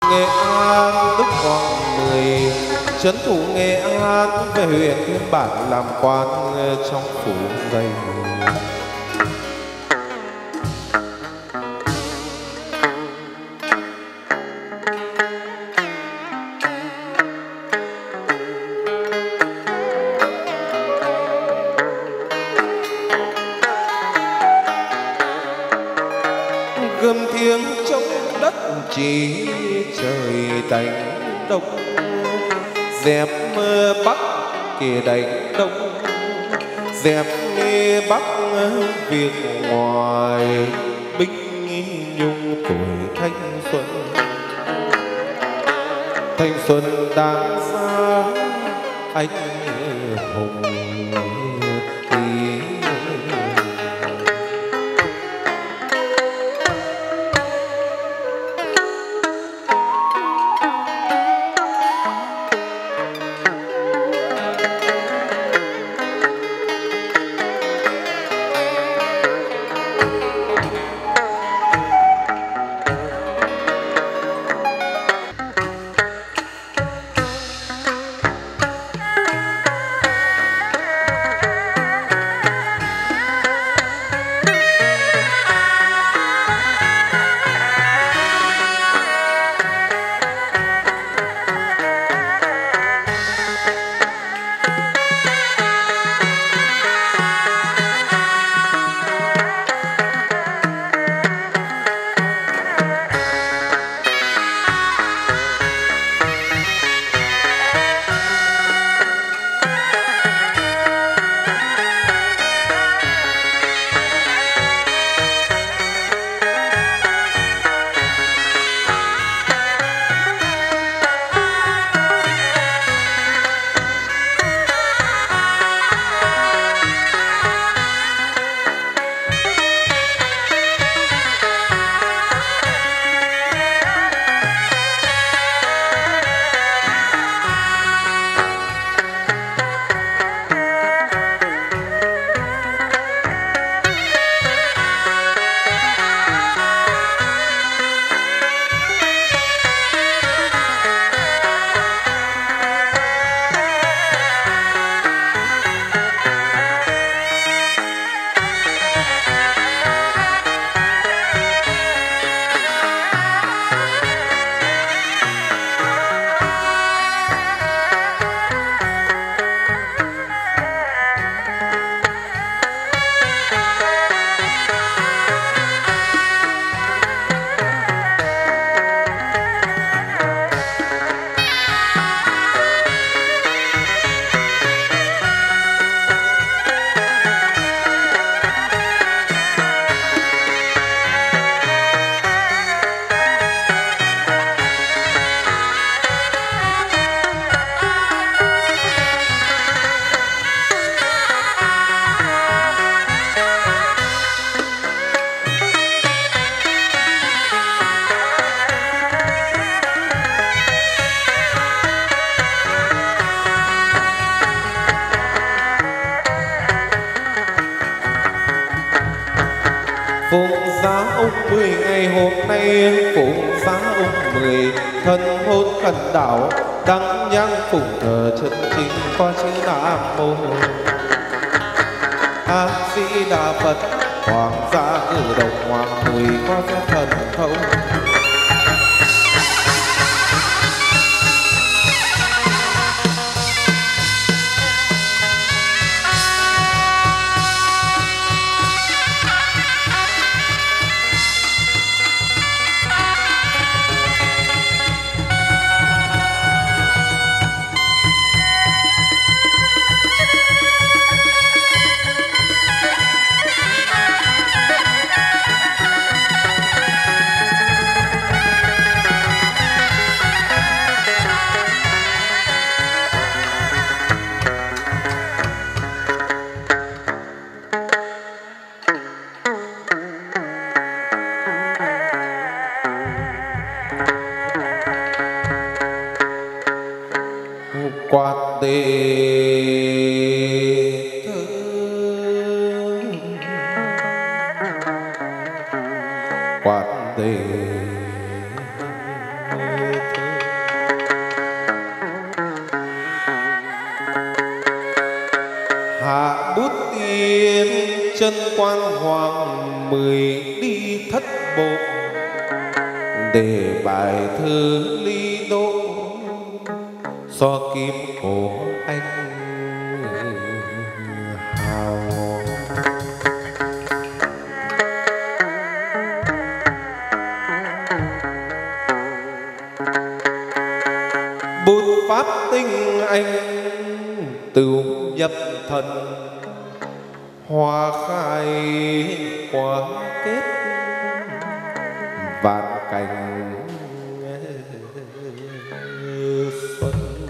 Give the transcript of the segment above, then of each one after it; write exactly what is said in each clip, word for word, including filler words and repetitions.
Nghệ An Đức Hoàng Mười trấn thủ Nghệ An về huyện Thiên Bản làm quan trong phủ dây. Gầm tiếng trong đất chỉ trời đánh đông, dẹp bắc kia đánh đông, dẹp bắc việc ngoài, binh nhung tuổi thanh xuân. Thanh xuân đang xa anh hùng phụng giá ông mười ngày hôm nay, phụng giá ông mười thân hôn khẩn đảo, đăng nhang phụng thờ chân chính qua chữ Nam Mô A Di Đà Phật. Hoàng gia cử động hoàng mùi qua phép thần thông, quạt đề quạt đề chân quan hoàng mười đi thất bộ, để bài thơ ly đô so kim cổ anh hào. Bút pháp tinh anh tửu nhập thần, hoa khai quả kết vạn cảnh xuân.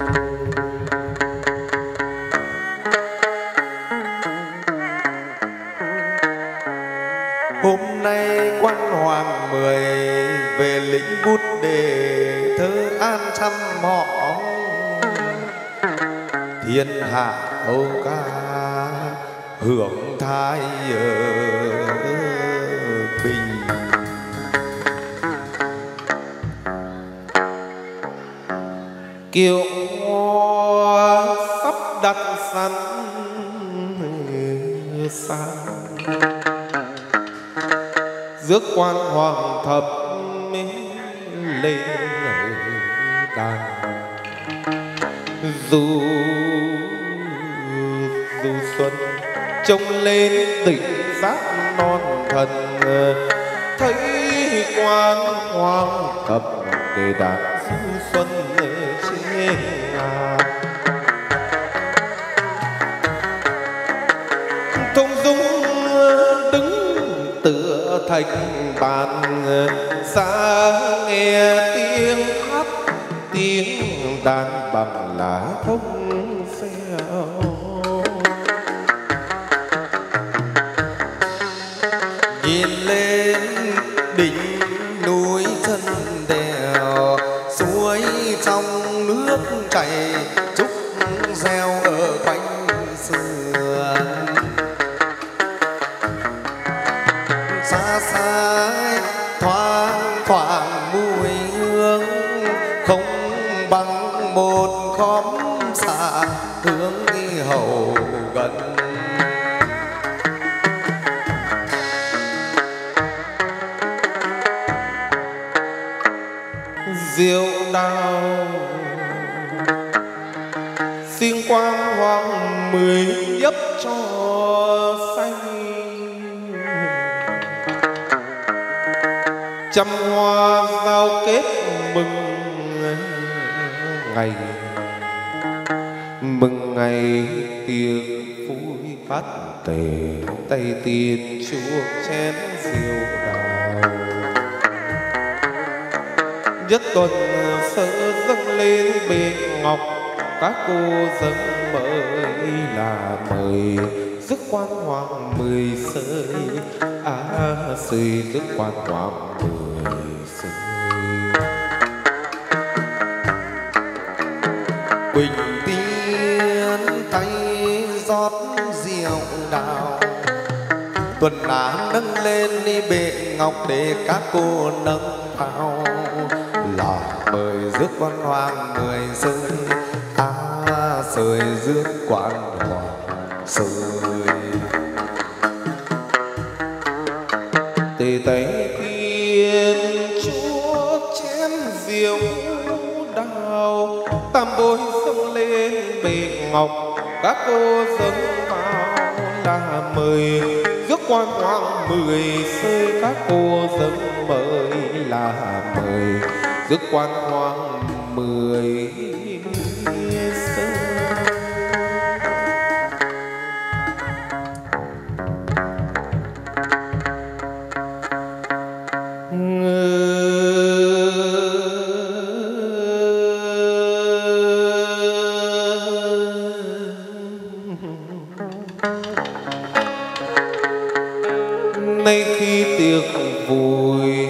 Hôm nay quan hoàng mười về lĩnh bút để thơ an trăm họ, thiên hạ âu ca hưởng thái bình. Kiệu hoa sắp đặt sẵn sang, rước quan hoàng thập lên đàn. Dù dù xuân trông lên đỉnh giác non thần, thấy quan hoàng thập để đàn du xuân trên ngà. Thông dung đứng tựa thành bàn, xa nghe tiếng hát tiếng đàn bằng lá thông xeo. Nhìn lên đỉnh núi chân đèo, suối trong nước chảy trúc reo ở quanh sườn. Xa xa thoáng thoảng mùi hương, không bằng một khóm xạ hướng đi hậu gần. Diệu đào xin quang hoàng mười nhấp cho xanh, trăm hoa giao kết mừng ngày, mừng ngày tiệc vui phát tề, tay tiền chuộc chén rượu đào. Nhất tuần sơ dâng lên bệ ngọc, các cô dâng mời là mời rước quan hoàng mười sơi. À sơi rước quan hoàng mười sơi. Quỳnh tiên tay rót rượu đào, tuần á nâng lên đi bệ ngọc để các cô nâng pháo. Là mời rước quan hoàng mười sơi, à sơi rước quan hoàng sơi. Tề tay tiên chúa chén rượu đào, tam bối dâng lên bệ ngọc, các cô dâng vào là mời rước quan hoàng mười sơi. Các cô dâng mời là mời rước quan hoàng mười sơi. Nay khi tiệc vui,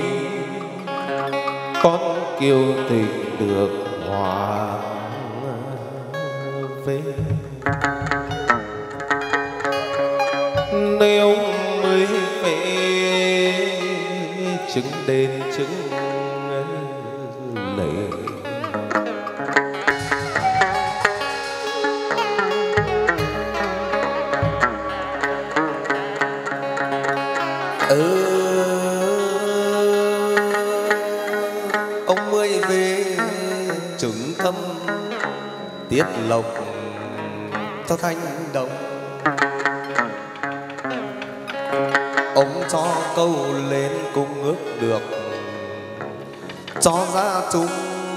con kiều tình được hòa về. Nếu mới về chứng đền chứng lệ, ông mới về chứng thâm tiết lộc cho thanh đồng. Ông cho câu lên cung ước được cho gia chúng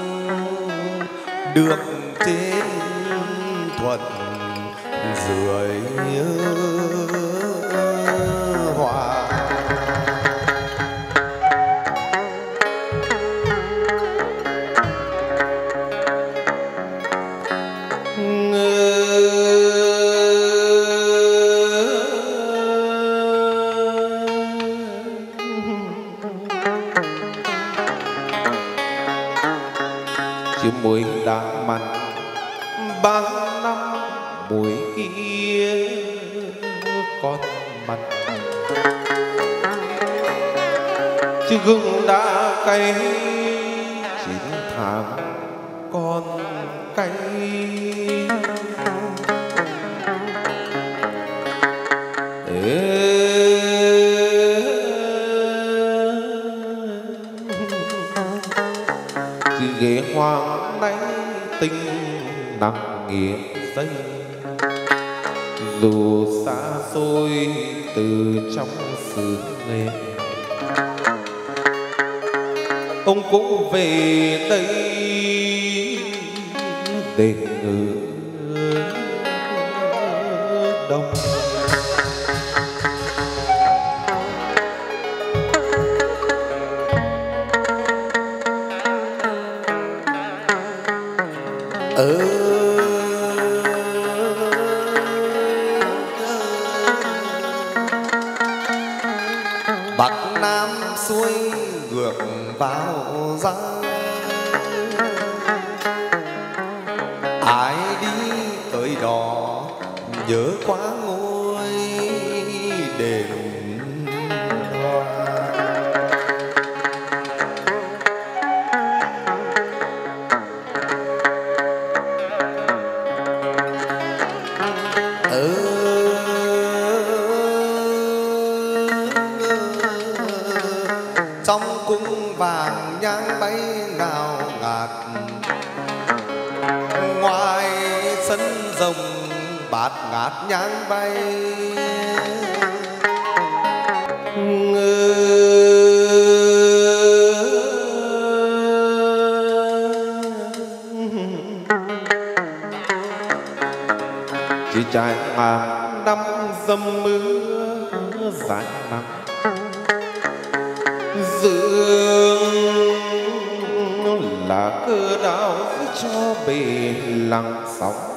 được trên thuận dưới hòa. Chiếc muối đã mặn ba năm muối kia con mặn, chứ gừng đã cay chín tháng con cay. Ê, chứ ghế hoàng nay tình nặng nghĩa dây, dù xa xôi từ trong xứ nghệ, ông cũng về đây để ngự đông. Ừ. Bắc Nam xuôi ngược vào ra, ai đi tới đó nhớ quá ngôi đền hoa. Ừ. Trong cung vàng nhang bay ngào ngạt, ngoài sân rồng bát ngát nhang bay. Chỉ trải ngàn năm dầm mưa dài nắng, dương là cơ đao cho bể lặng sóng.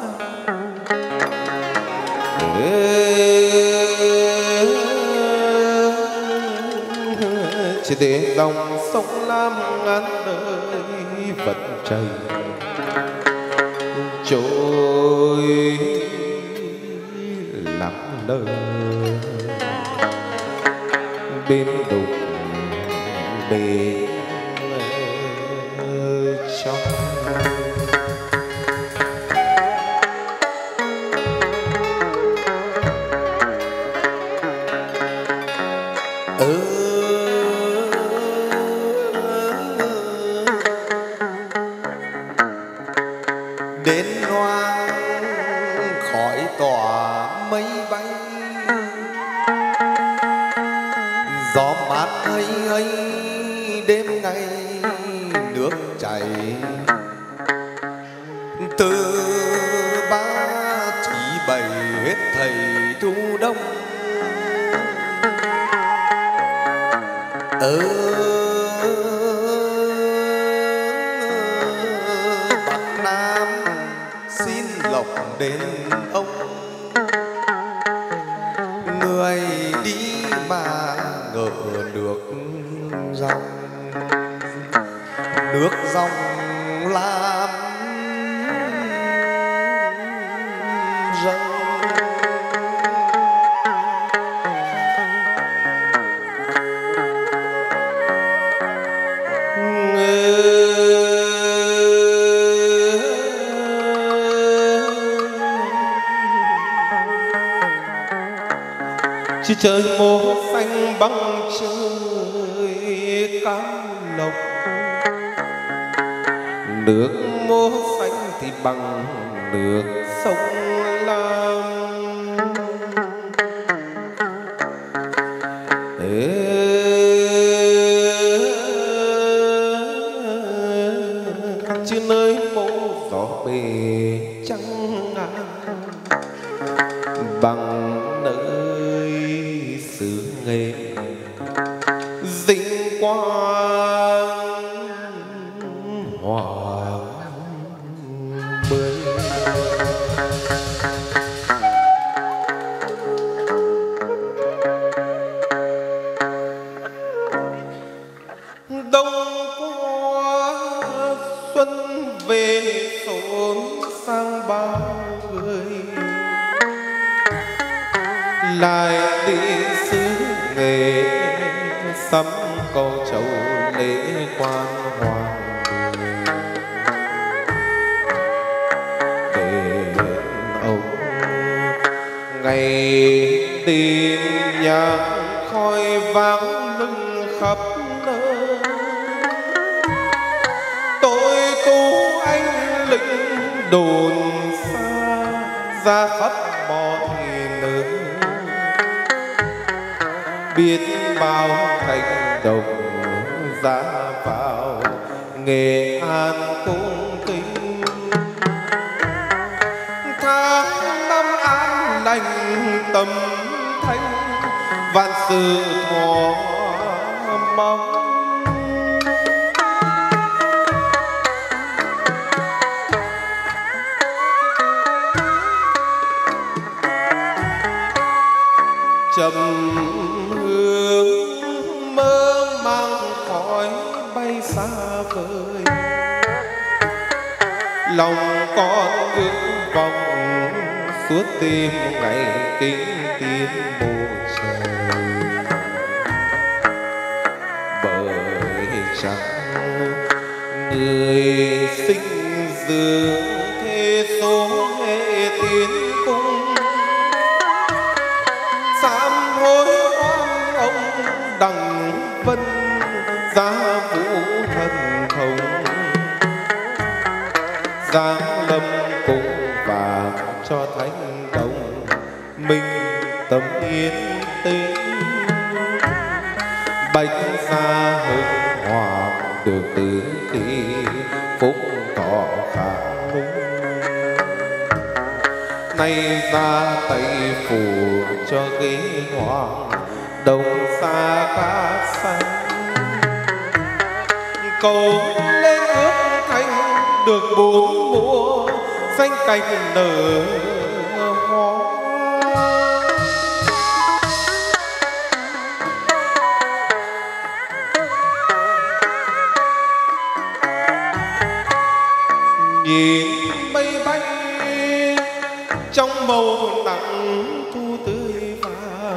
Chỉ để dòng sông Lam ngàn đời vẫn chảy trôi lặng lơ bên đục bề trong. Ừ. Đến hoang khói tỏa mây bay, gió mát hay hay đêm ngày nước chảy. Từ ba chỉ bảy hết thầy thu đông. Ừ. Bắc Nam xin lộc đến ông, người đi mà ngỡ nước dòng, nước dòng làm rông. Chỉ trời màu xanh băng trời cam lộc, nước mô xanh thì bằng nước sông Lam. Ê, chứ nơi mô gió bể trắng ngàn bằng nơi xứ nghệ dinh quang hoàng bơi. Đông qua xuân về xốn sang bao người, lại đi xứ nghệ sắm cầu chầu lễ quan hoàng đền ông. Ngày tìm nhang khói vang lưng khắp nơi, tôi tu anh lĩnh đồn xa ra khắp mọi nơi. Biết bao cánh đồng ra vào Nghệ An cung kính, tháng năm an lành tâm thanh vạn sự thọ mong. Trầm hương mơ mang khói bay xa vời, lòng con ước vọng suốt đêm ngày kính tiến mộ trời. Bởi chẳng người sinh dưỡng thế số hệ tiến cung, sám hối oan ông đằng vân gia vũ thần thông. Giáng lâm cung vàng cho thánh đồng minh tâm yên tĩnh, bạch gia hưng hoàng được tứ kỳ phúc thọ khả minh. Nay ra tay phủ cho ghế hoàng đồng xa cát xanh, cầu lên ước thanh được bốn mùa xanh cành nở hoa. Nhìn mây bay trong màu nắng thu tươi vàng,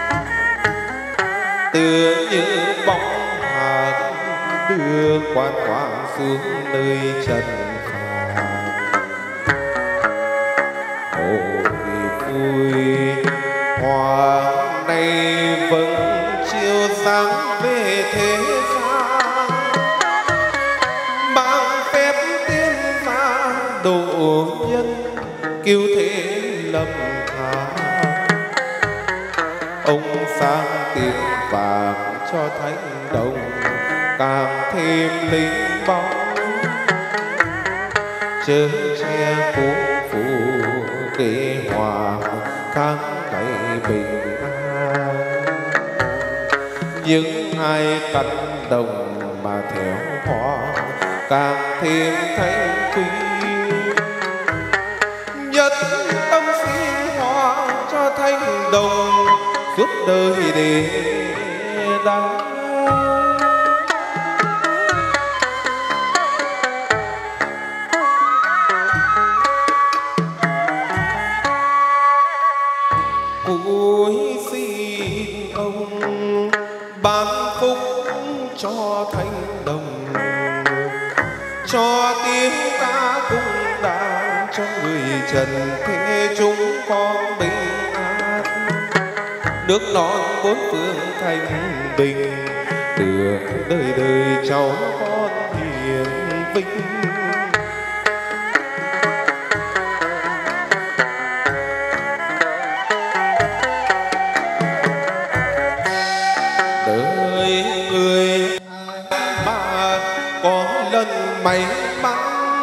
tựa như bóng hạt đưa quan hoàng xuống nơi trần phàm. Ôi vui hoàng nay vẫn chiều sáng về thế gian, mang phép tiên gia độ nhân cứu thế lâm tha. Ông sang tiền vàng cho thánh đồng càng thêm linh bóng, chớ che phú phụ kế hòa tháng ngày bình an. Những ai cánh đồng mà theo hoa càng thêm thanh quý, nhất tâm sinh hoa cho thanh đồng suốt đời để đăng. Cúi xin ông ban phúc cho thanh đồng, cho tiếng ca cung đàn cho người trần thế chúng con bình an. Nước non bốn phương thanh bình, được đời đời cháu con hiền vinh. lần may mắn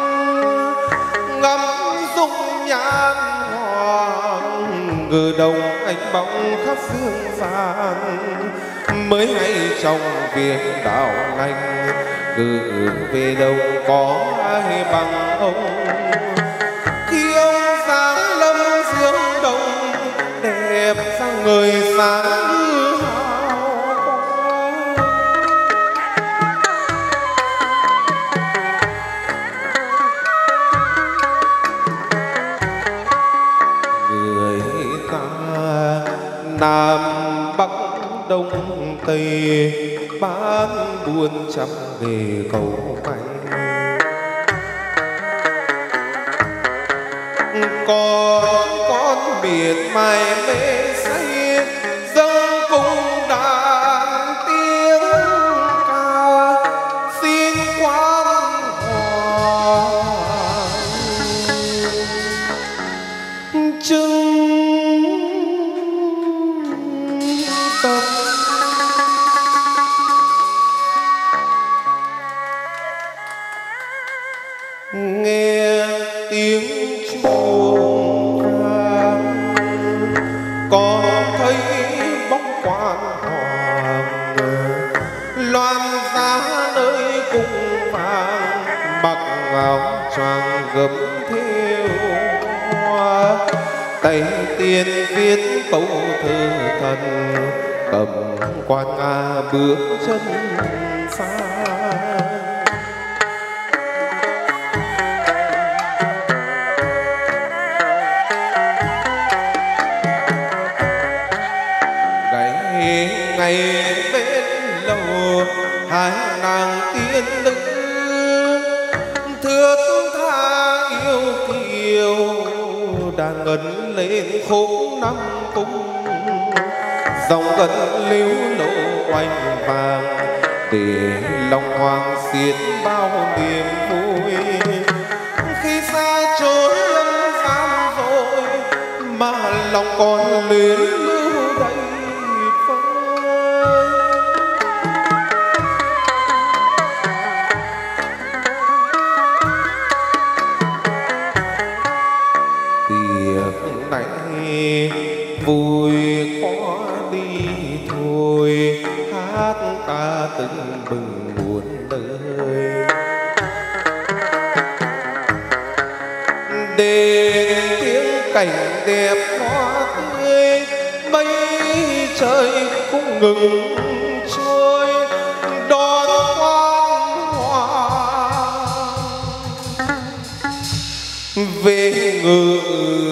ngắm dung nhan hoàng ngừ đồng ánh bóng khắp dương gian mới hay trong việc đạo lành cứ về đâu có ai bằng ông khi ông sáng lâm dương đồng đẹp sang người sáng như Nam Bắc Đông Tây bán buôn trăm nghề cầu may còn con miệt mài mê say dâng cung đàn tiếng ca xin quán hoàng trưng tâm nghe tiếng chuông vang con thấy bóng quan hoàng loan giá nơi cung vàng mặc áo choàng gấm thêu hoa tay tiên viết câu thơ thần cầm quan nga bước chân xa ngày ngày bên lầu hai nàng tiên nữ thước tha yêu kiều đàn ngân lên khúc năm cung dòng gần liếu lộ oanh vàng để lòng hoàng xiết bao niềm vui khi xa chốn lâm giam rồi mà lòng còn luyến lưu đầy phơi tiệc này vui có đi thôi hát ca từng bừng buồn đời để tiếng cảnh đẹp hoa tươi mây trời cũng ngừng trôi đón quan hoàng về ngự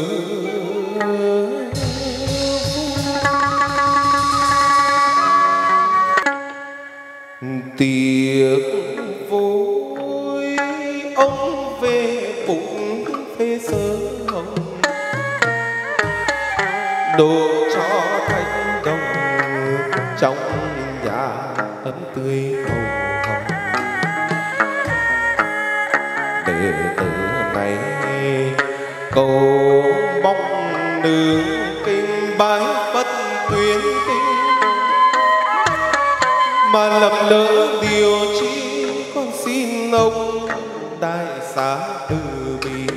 tiệc vui ông về bụng phê sớ hồng đồ cho thanh đồng trong nhà ấm tươi màu hồng để từ này cầu mong nương kinh bái bất tuyến kinh mà lầm lỡ điều chi con xin ông đại xá từ bi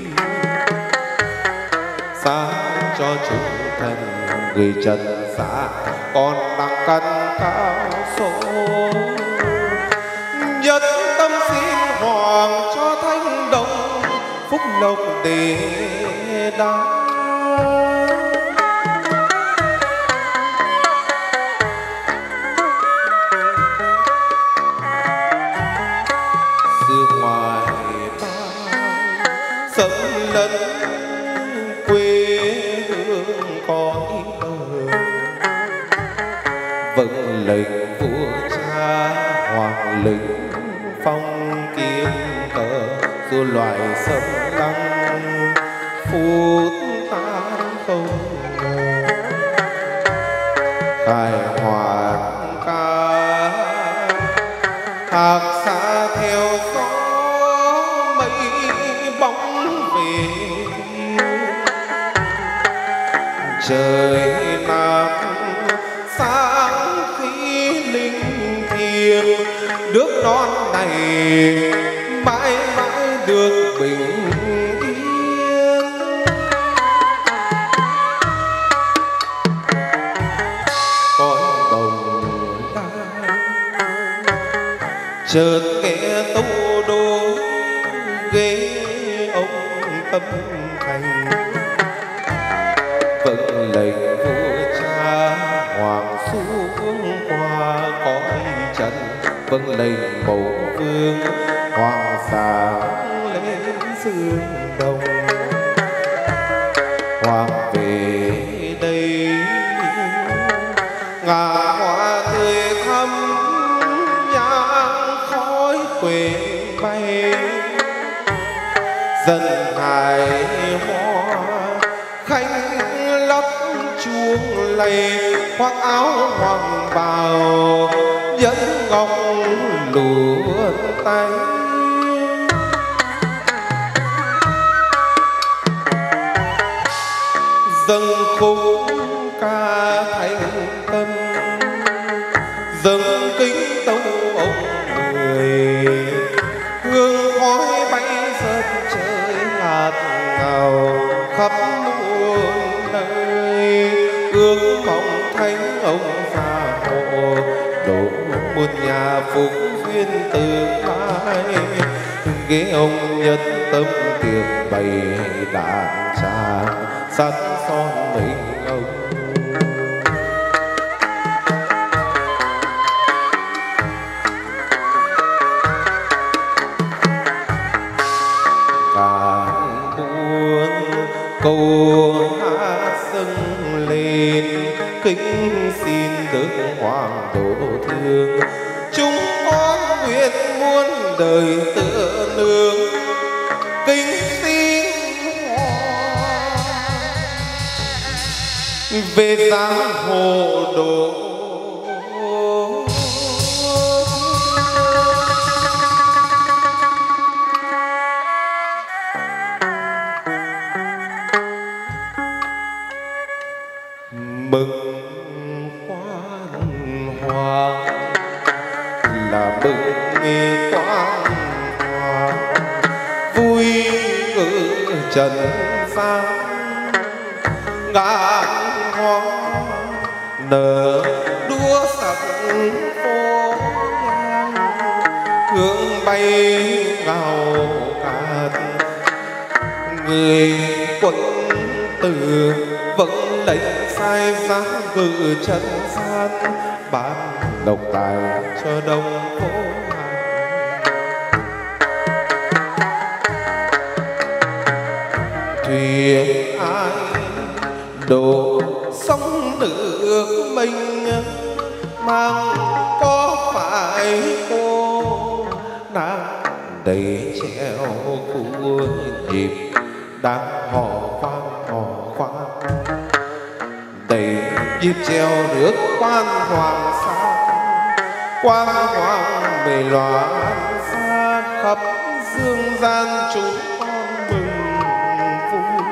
xá cho chúng thần người trần xã còn đang căn cao số nhất tâm xin hoàng cho thanh đồng phúc lộc để đáng sấm lẫn quê hương cõi bờ vâng lệnh vua cha hoàng lệnh phong kiếm cờ dù loài sấm lăng phút tan không ngờ khai hoàn ca hạc xa theo gió mây bóng về trời nam sáng khi linh thiêng nước non này mãi mãi được bình yên. Cõi bồng lai chợt nghe tấu đô ghế ông tâm thành, vâng lệnh vua cha hoàng xuống qua cõi trần, vâng lệnh mẫu vương hoàng sa lên dương đông. Hoàng về đây ngả hoa tươi thắm, nhang khói quê bay, dân hài hoa khánh lấp chuông lầy, khoác áo hoàng bào dẫn ngọc lụa tay. Dâng khúc ca thành tâm, dâng kính tấu ông người, hương khói bay dần trời ngạt ngào khắp muôn nơi, ước mong thánh ông gia hộ đổ một nhà phúc duyên từ mãi. Ghế ông nhất tâm tiệc bày đàn trà sắt son mình ông. Ngàn buồn câu hát dâng lên, kính xin đức hoàng độ thương, chúng con nguyện muôn đời tựa nương, kính xin về giang hồ độ. Mừng quan hoàng là mừng nghe quan hoàng, vui ngự trần gian ngàn hoa nở đua sắc phố ngang, hương bay ngào ngạt, người quân tử vẫn lệnh sai giá ngự trần gian, ban độc tài cho đông phố hàng. Thuyền ai đổ sóng nước mình, mang có phải cô nàng đầy treo của nhịp đang hò khoan hò khoan, đầy nhịp treo nước quan hoàng sa, quan hoàng mề loạn xa khắp dương gian, chúng con mừng vui.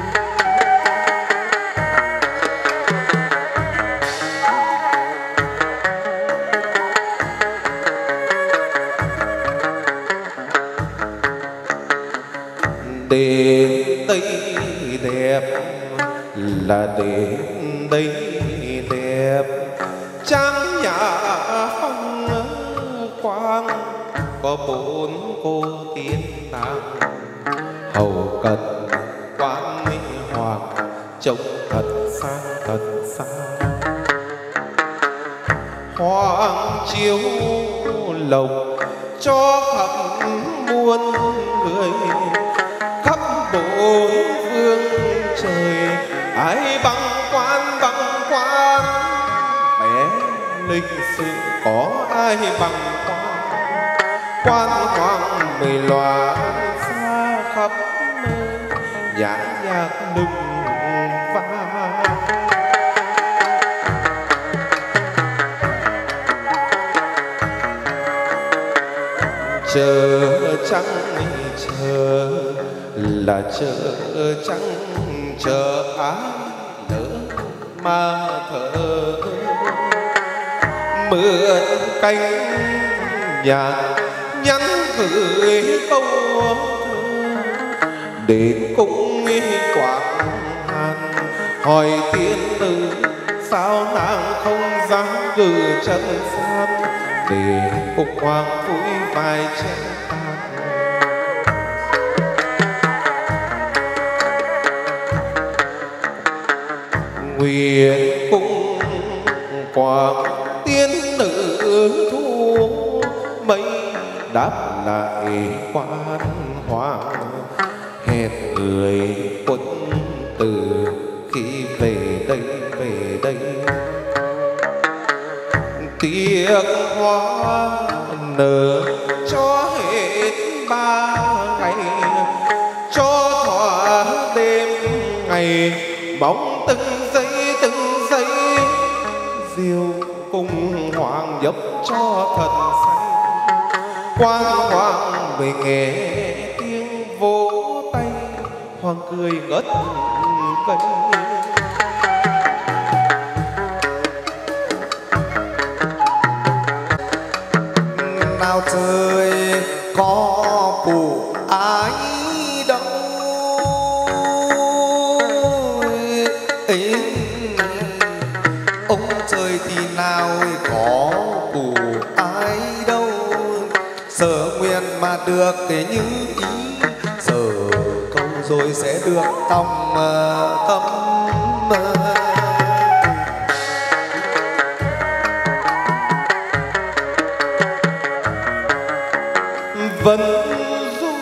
Đến đây đẹp là đến đây đẹp, trang nhà phong quang có bốn cô tiên nàng, hầu cận quan minh hoàng trông thật sang thật sang. Hoàng chiếu lộc cho khắp muôn người, khắp bốn phương trời ai bằng quan bằng quan, bé lịch sự có ai bằng quan. Quan hoàng mười loạn xa khắp nơi, nhã nhạc đừng vang. Chờ trăng chờ là chờ trăng chờ ai nữa mà thở, mượn cánh nhạc nhắn gửi câu thơ đến cung Quảng Hàn, hỏi tiên nữ sao nàng không dám gửi chân gian để phục hoàng vui vài chén tàn. Nguyện cung Quảng tiên nữ thu mấy đáp lại quan hoàng, hẹn người quân từ khi về đây về đây. Tiếc hoa nở cho hết ba ngày, cho thỏa đêm ngày bóng từng giây từng giây. Diều cùng hoàng dốc cho thần say, quan hoàng về nghe tiếng vỗ tay, hoàng cười ngất ngây. Nào trời có phụ ai đâu ấy, ông trời thì nào có phụ ai đâu. Sở nguyện mà được thế như ý, sở câu rồi sẽ được tòng tâm. Vân du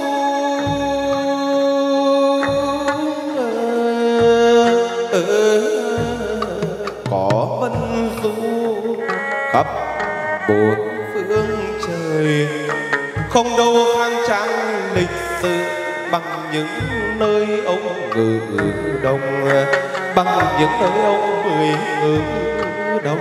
có vân du khắp bốn phương trời, không đâu khang trang lịch sự bằng những nơi ông ngự đông, bằng những nơi ông mười ngự đông.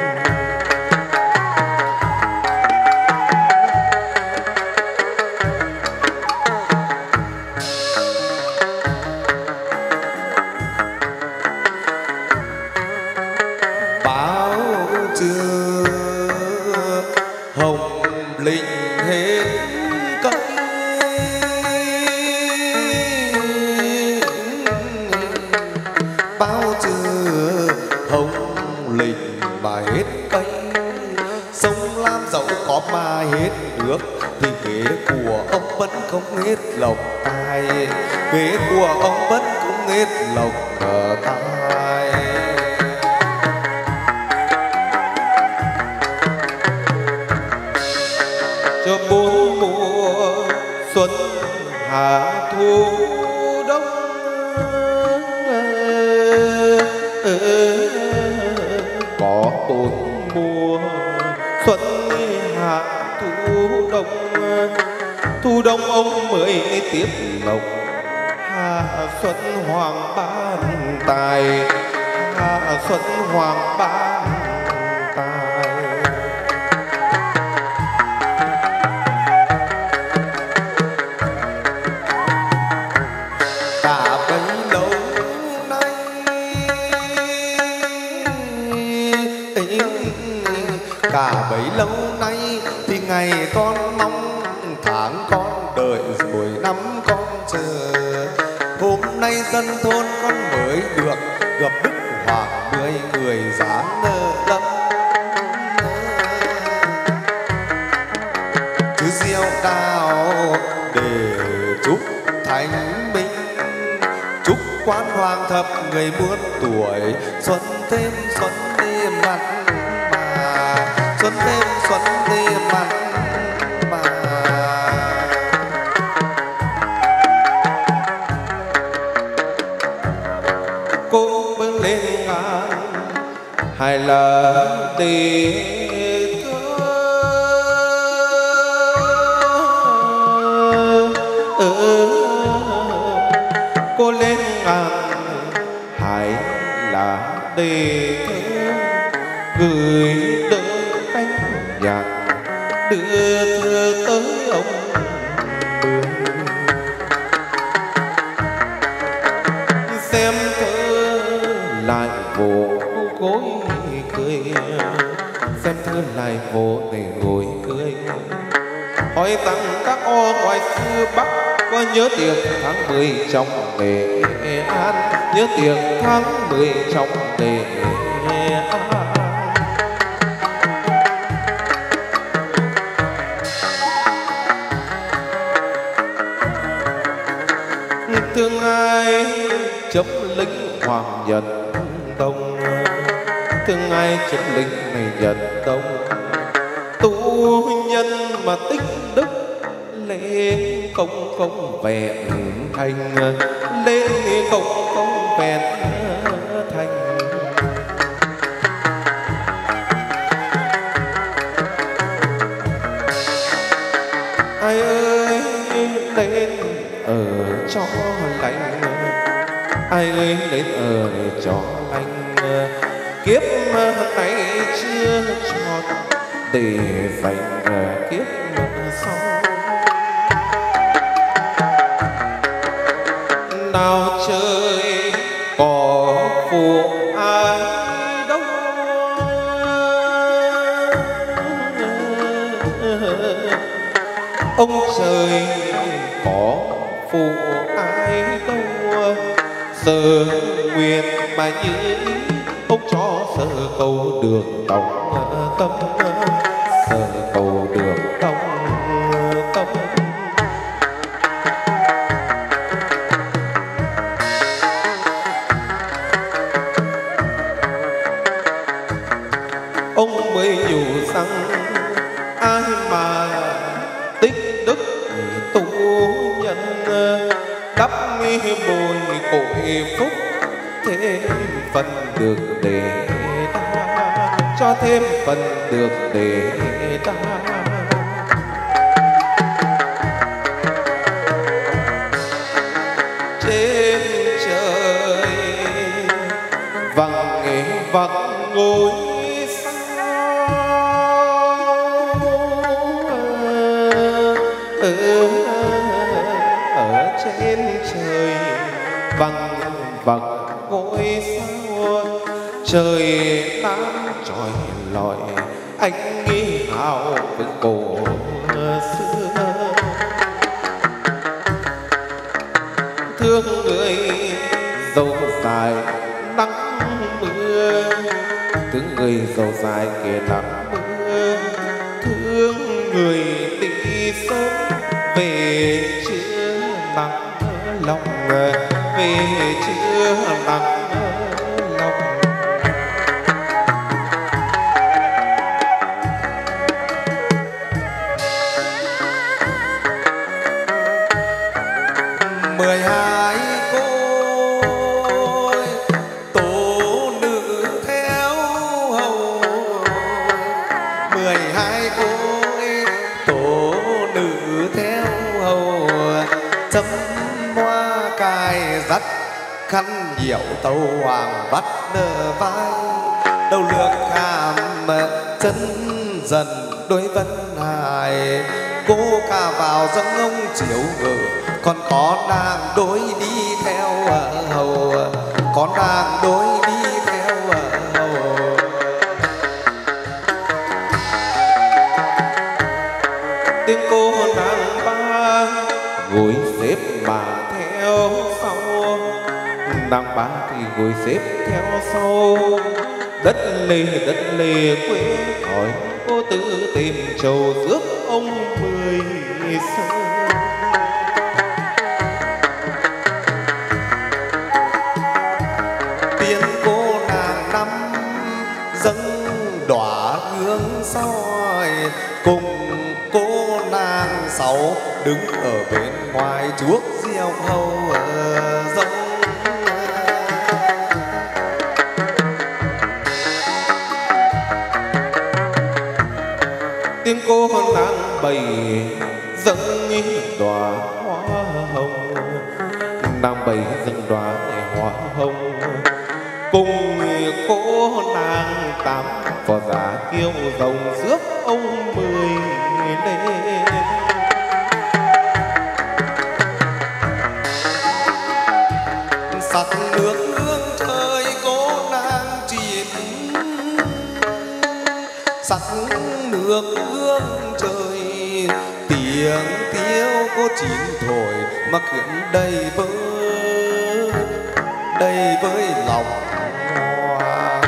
Mà hết nước thì ghế của ông vẫn không hết lộc tài, ghế của ông vẫn không hết lộc tài. Cho bốn mùa xuân hạ thu đông, có bốn mùa xuân hạ thu đông. Thu đông ông mới tiếp lộc, hạ xuân hoàng ban tài, hạ xuân hoàng ban tài. Cả bấy lâu nay cả bấy lâu nay thì ngày con mong, tháng con đợi, rồi năm con chờ. Hôm nay dân thôn con mới được gặp Đức Hoàng mười người dáng lâm. Chứ gieo đào để chúc thành minh, chúc quan hoàng thập người muôn tuổi, xuân thêm xuân thêm mặn mà, xuân thêm xuân thêm mặn mà. Cô bước lên ngàn hay là để cô lên ngàn hay là để gửi đỡ cánh nhạc đưa thơ tới ông Mười. Xem thơ lại vỗ gối cười, xem thơ lại vỗ để gối cười. hỏi rằng các o ngoài xưa Bắc có nhớ tiệc tháng mười trong Nghệ An, nhớ tiệc tháng mười trong Nghệ An. Thương ai chấm lính hoàng nhân đông, thương ai chấm lính này nhân đông, tu nhân mà tích đức lên công công vẹn thành, lên công công vẹn thành. Ai ơi lên ở cho lành, ai ơi lên ở cho lành, kiếp này chưa chọn để dành kiếp sau. Nào trời có phụ ai đâu, ông trời có phụ ai đâu, giờ nguyện mà như ông cho sở cầu được tổng tâm, sở cầu được tổng tâm. Ông mới nhủ rằng ai mà tích đức tu nhân, đắp bồi cội phúc thêm phần được để ta, cho thêm phần được để ta. Trên trời vầng nghề vầng ngôi sao, ở, ở trên trời vầng vầng ngôi sao, trời nắng tròi lọi anh nghi hào với cổ xưa. Thương người dâu dài nắng mưa, thương người dâu dài kia nắng mưa, thương người đi sớm về chưa nắng lòng, về chưa nắng lòng. Mười hai côi tổ nữ theo hầu, mười hai côi tổ nữ theo hầu, chấm hoa cài dắt khăn diệu tàu hoàng vắt nơ vai, đầu lược hàm chân dần đôi vân hài. Cô cả vào dâng ông chiếu ngự, còn có nàng đối đi theo hầu, có nàng đối đi theo hầu. Tiếng cô nàng ba ngồi xếp mà theo sau, nàng ba thì ngồi xếp theo sau. Đất lê đất lê quê hỏi, cô tự tìm trầu rước ông mười sơn. Tiên cô nàng năm dâng đóa hương soi, cùng cô nàng sáu đứng ở bên ngoài chuốc rượu hầu dâng. Tiếng cô nàng bảy dâng đóa hoa hồng, nàng bảy dâng đóa hoa hồng, cùng cô nàng tám phò giá kiêu rồng rước ông mười lên. Sắc nước hương trời cô nàng triền, sắc nước hương trời tỷ chín thổi mà khiến đầy với đầy với lòng hoa.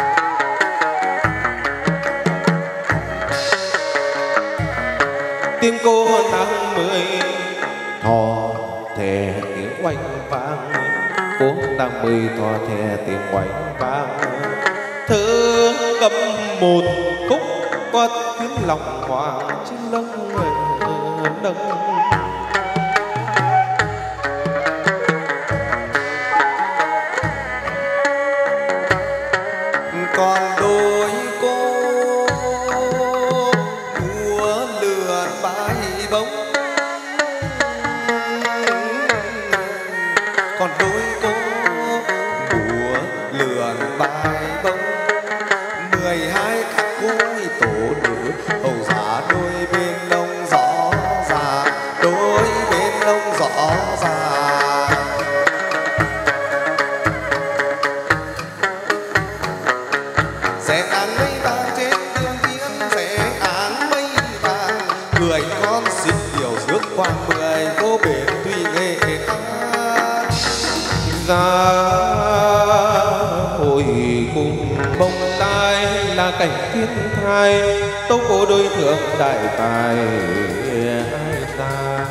Tiếng cô nắng mười thò thè tiếng oanh vang, cô nắng mười thò thè tiếng oanh vang. Thơ cầm một khúc qua tiếng lòng hoàng trên lưng nâng. Còn đôi cô múa lượn bay bóng, còn đôi cô múa lượn bay bóng. Mười hai các cúi tổ nữ hầu giá đôi bên lông rõ ràng, đôi bên lông rõ ràng. Sẽ áng mây vàng trên đường tiên, sẽ áng mây vàng người con xích điều rước quang mười cô bến tùy nghệ an. Ra hồi cùng bông tai là cảnh thiên thai, tấu cô đôi thượng đại tài ai ta.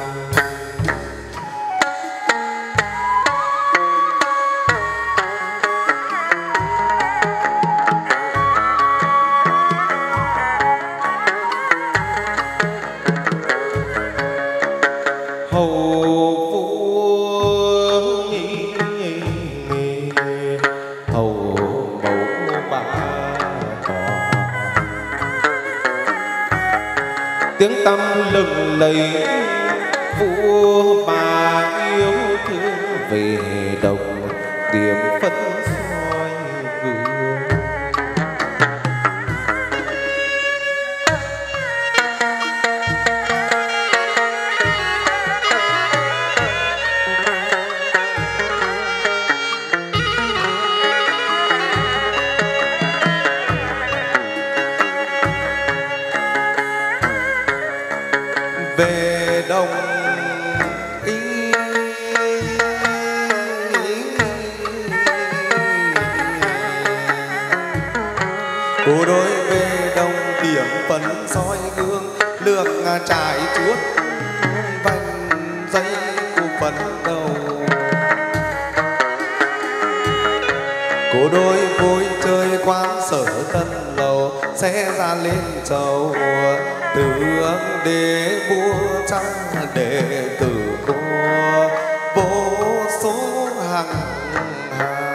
Tiếng tâm lừng lẫy vua bà yêu thương về đồng điểm phân soi gương. Về đồng ý cô đôi về đồng điểm phấn soi gương, lược trải chuốt vành dây cô phấn đầu. Cô đôi vui chơi quan sở tân lầu, sẽ ra lên chầu tướng đế vua cha đệ tử cô vô số hằng hà.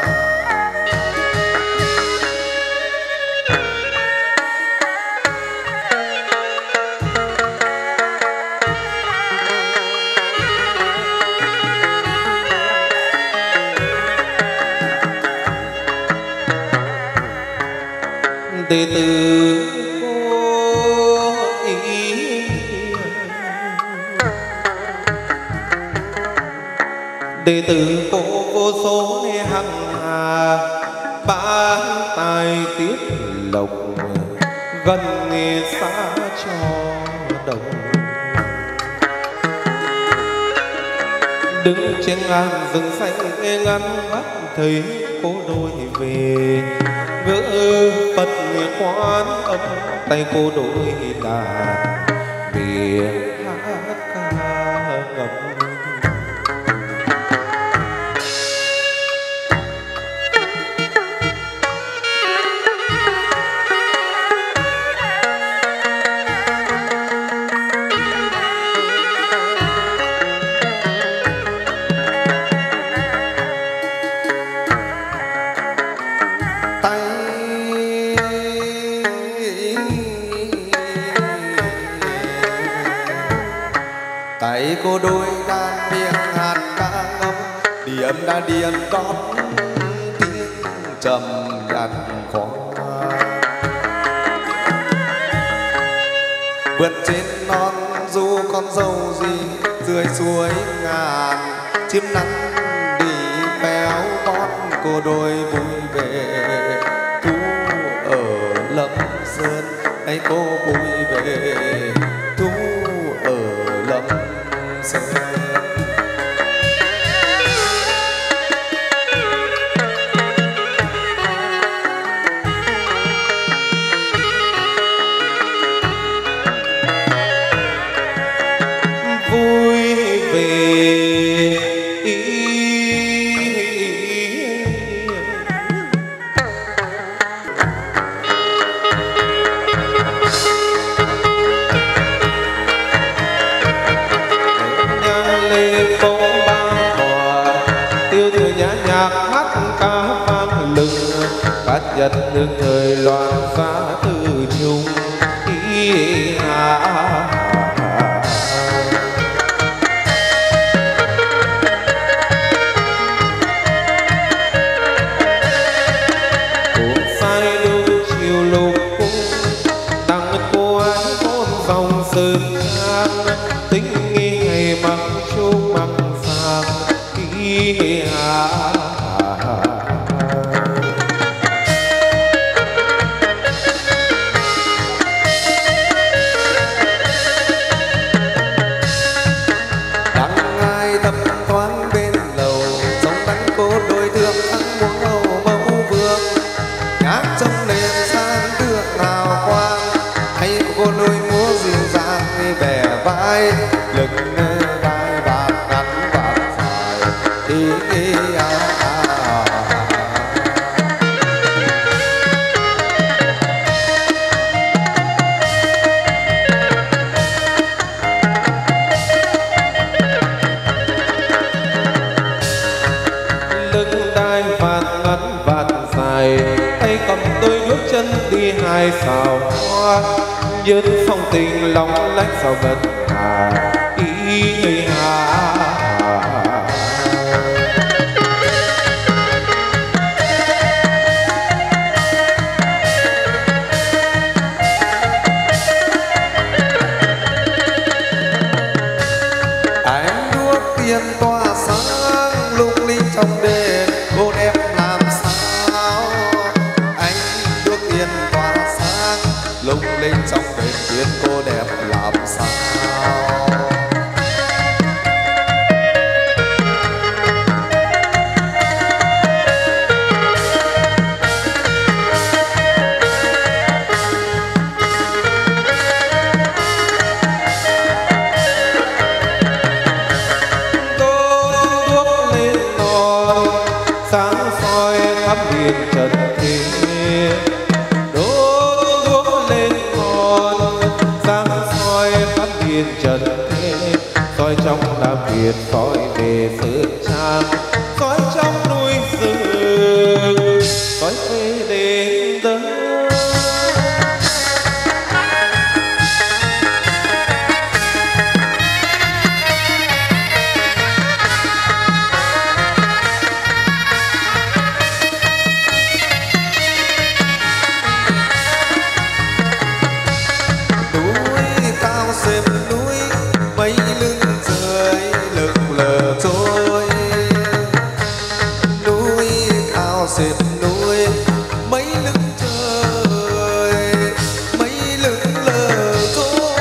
Đệ tử cô ý đệ tử cô vô số hằng hà, ba tài tiết lộc gần xa cho đồng. Đứng trên ngàn rừng xanh ngăn mắt thấy cô đôi về, ngỡ Phật quán âm tay cô đôi là miệng hát ca ngầm. Tay cô đôi đàn miệng hạt ca ngâm, điểm đã điền đón tiếng trầm nhạt khoa. Vượt trên non du con dâu gì, dưới suối ngàn chim nắng đi béo bón. Cô đôi vui về thu ở Lâm Sơn, hay cô vui về thu ở Lâm sơn. Vui về nhang lên bóng ba hòa, tiêu thừa nhã nhạc hát ca vang lừng, cát nhật nương thời loạn phá từ nhung ý hà. Sơn an tính nghi ngày mặc chu bằng vàng ý hà. Đặng ai thấp thoáng bên lầu, sông đánh cô đôi thương thắng muốn hầu mẫu vương, nhát trong đêm sang tượng hào quang, hay cô đôi múa dịu dàng bẻ vai lưng vai bạc ngắn bạc dài ý ý à, à, à. Lưng đai vạt ngắn vạt dài, tay cầm đôi bước chân đi hai xào hoa, nhớt phong tình long lách sao ngân hà ý hà. Ánh đuốc tiên tỏa sáng lung linh trong đêm, cô đẹp làm sao. Ánh đuốc tiên tỏa sáng lung linh trong đêm, tiên cô đẹp làm sao. Sáng soi khắp miền trần thế, đốt đuốc lên ngọn. Sáng soi khắp miền trần thế, soi trong Nam Việt soi về Sơn Trang, soi trong núi rừng, soi về đền đất. Xếp núi mấy lưng trời lững lờ trôi, núi cao xếp núi mấy lưng trời mấy lững lờ trôi.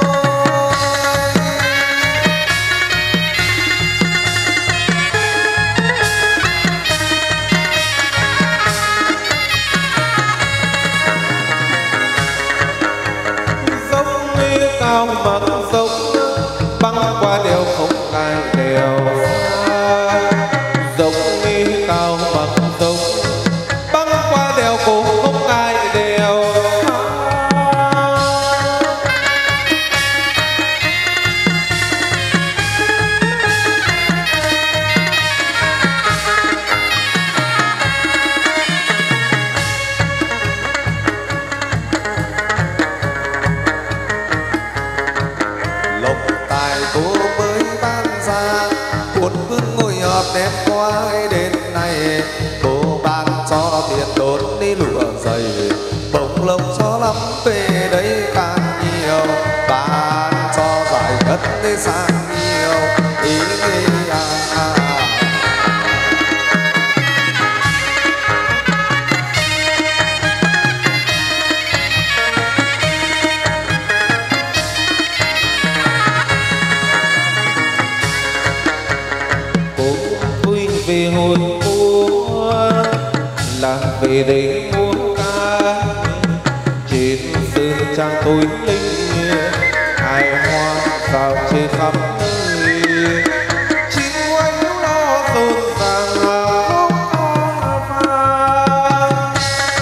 Cao mặc dốc băng qua đèo không ai đèo xa, dốc đi cao mặc dốc băng qua đèo cũng không ai đèo xa. Cô mới ban ra cuốn hương ngồi họp đẹp qua đến này, cô ban cho tiền đốn đi lụa dày, bông lông cho lắm về đây càng nhiều, ban cho giải đất đi sang nhiều ý nghĩ à, à. về đây múa ca trên sơn trang tối linh, hài hoa rào trên khắp nơi, chim oanh nó rộn ràng khúc ca vang.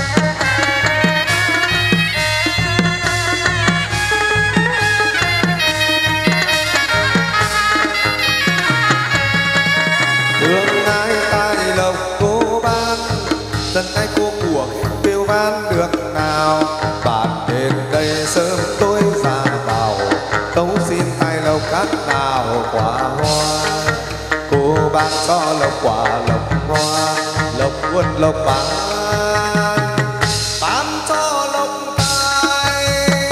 thương ai tài lộc cô ban, dân ai cô cuộc kêu van được nào. Bạn đến đây sớm tối ra vào, tấu xin tài lộc các nào quả hoa. Cô ban cho lộc quả lộc hoa, lộc buôn lộc bán, bán cho lộc tài.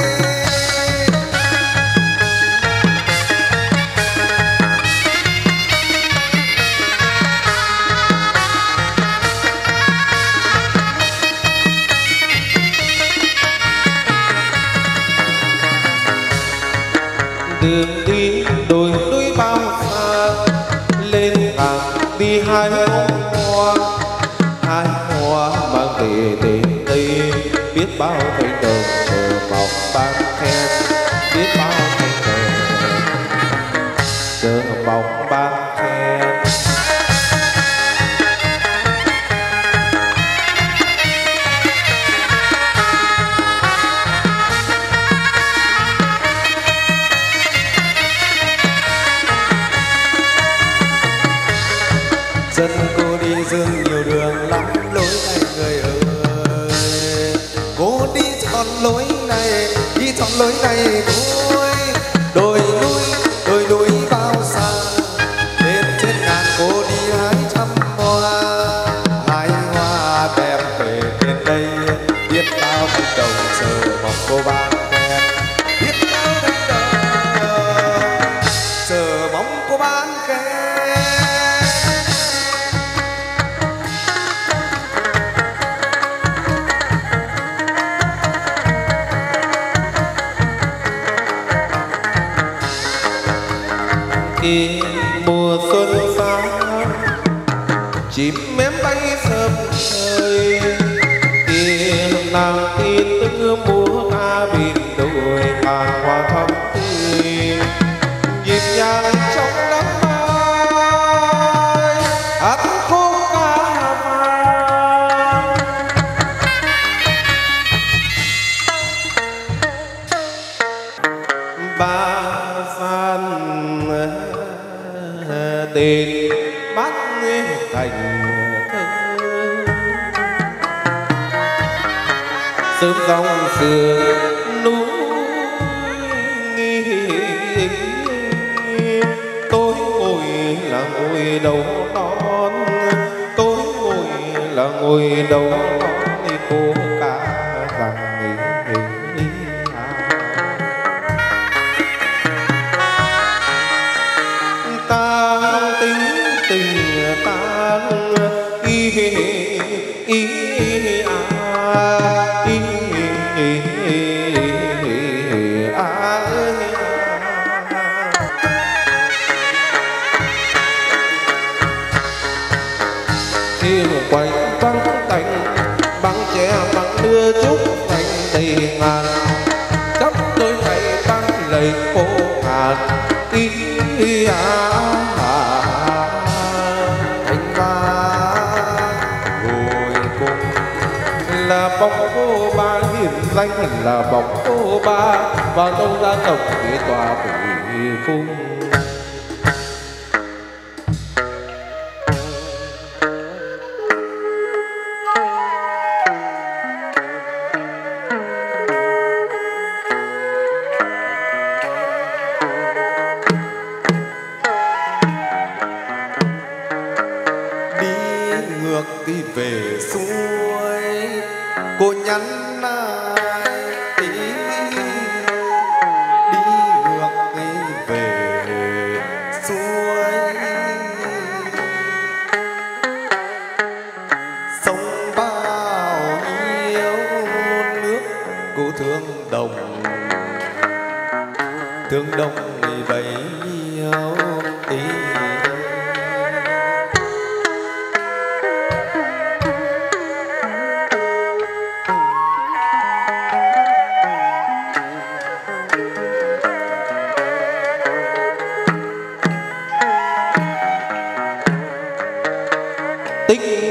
Đường đi đồi núi bao xa, lên hàng đi hái hoa, hái hoa mang về đến đây. Biết bao cánh đồng chờ mọc ban khen, biết bao cánh đồng chờ mọc ban khen. Dân cô đi dương nhiều đường lắm lối này người ơi. Cô đi chọn lối này, đi chọn lối này thôi. Đồi núi, đồi núi bao xa, lên trên ngàn cô đi hái trăm hoa. Hái hoa đẹp về trên đây, biết bao cánh đồng chờ mong cô ban khen. Biết bao cánh đồng chờ mong cô ban khen. Khi mùa xuân sang, chim én bay sớm trời, khi nàng tin tức múa ca bên đồi hàng hoa thắm tươi, nhịp nhàng trong đám mai hát khúc ca vang. Ba gian tên bắt thành thơ, sớm dòng sườn núi tôi ngồi là ngồi đầu đón, tôi ngồi là ngồi đầu đón thì cô ca rằng ta tính tình ta y y a y a thiên quanh vắng cành băng tre băng đưa trúc thành đầy ngàn, khắp đôi ngày băng lầy khô ngàn y a. Anh ca ngồi cùng Là bóng cô ba hiển danh là bóng cô ba, và tông gia tộc kế tòa vị phung. đi về xuôi cô nhắn ai đi đi ngược đi về xuôi sông bao nhiêu nước cô thương đồng thương đồng thì bấy nhiêu ý.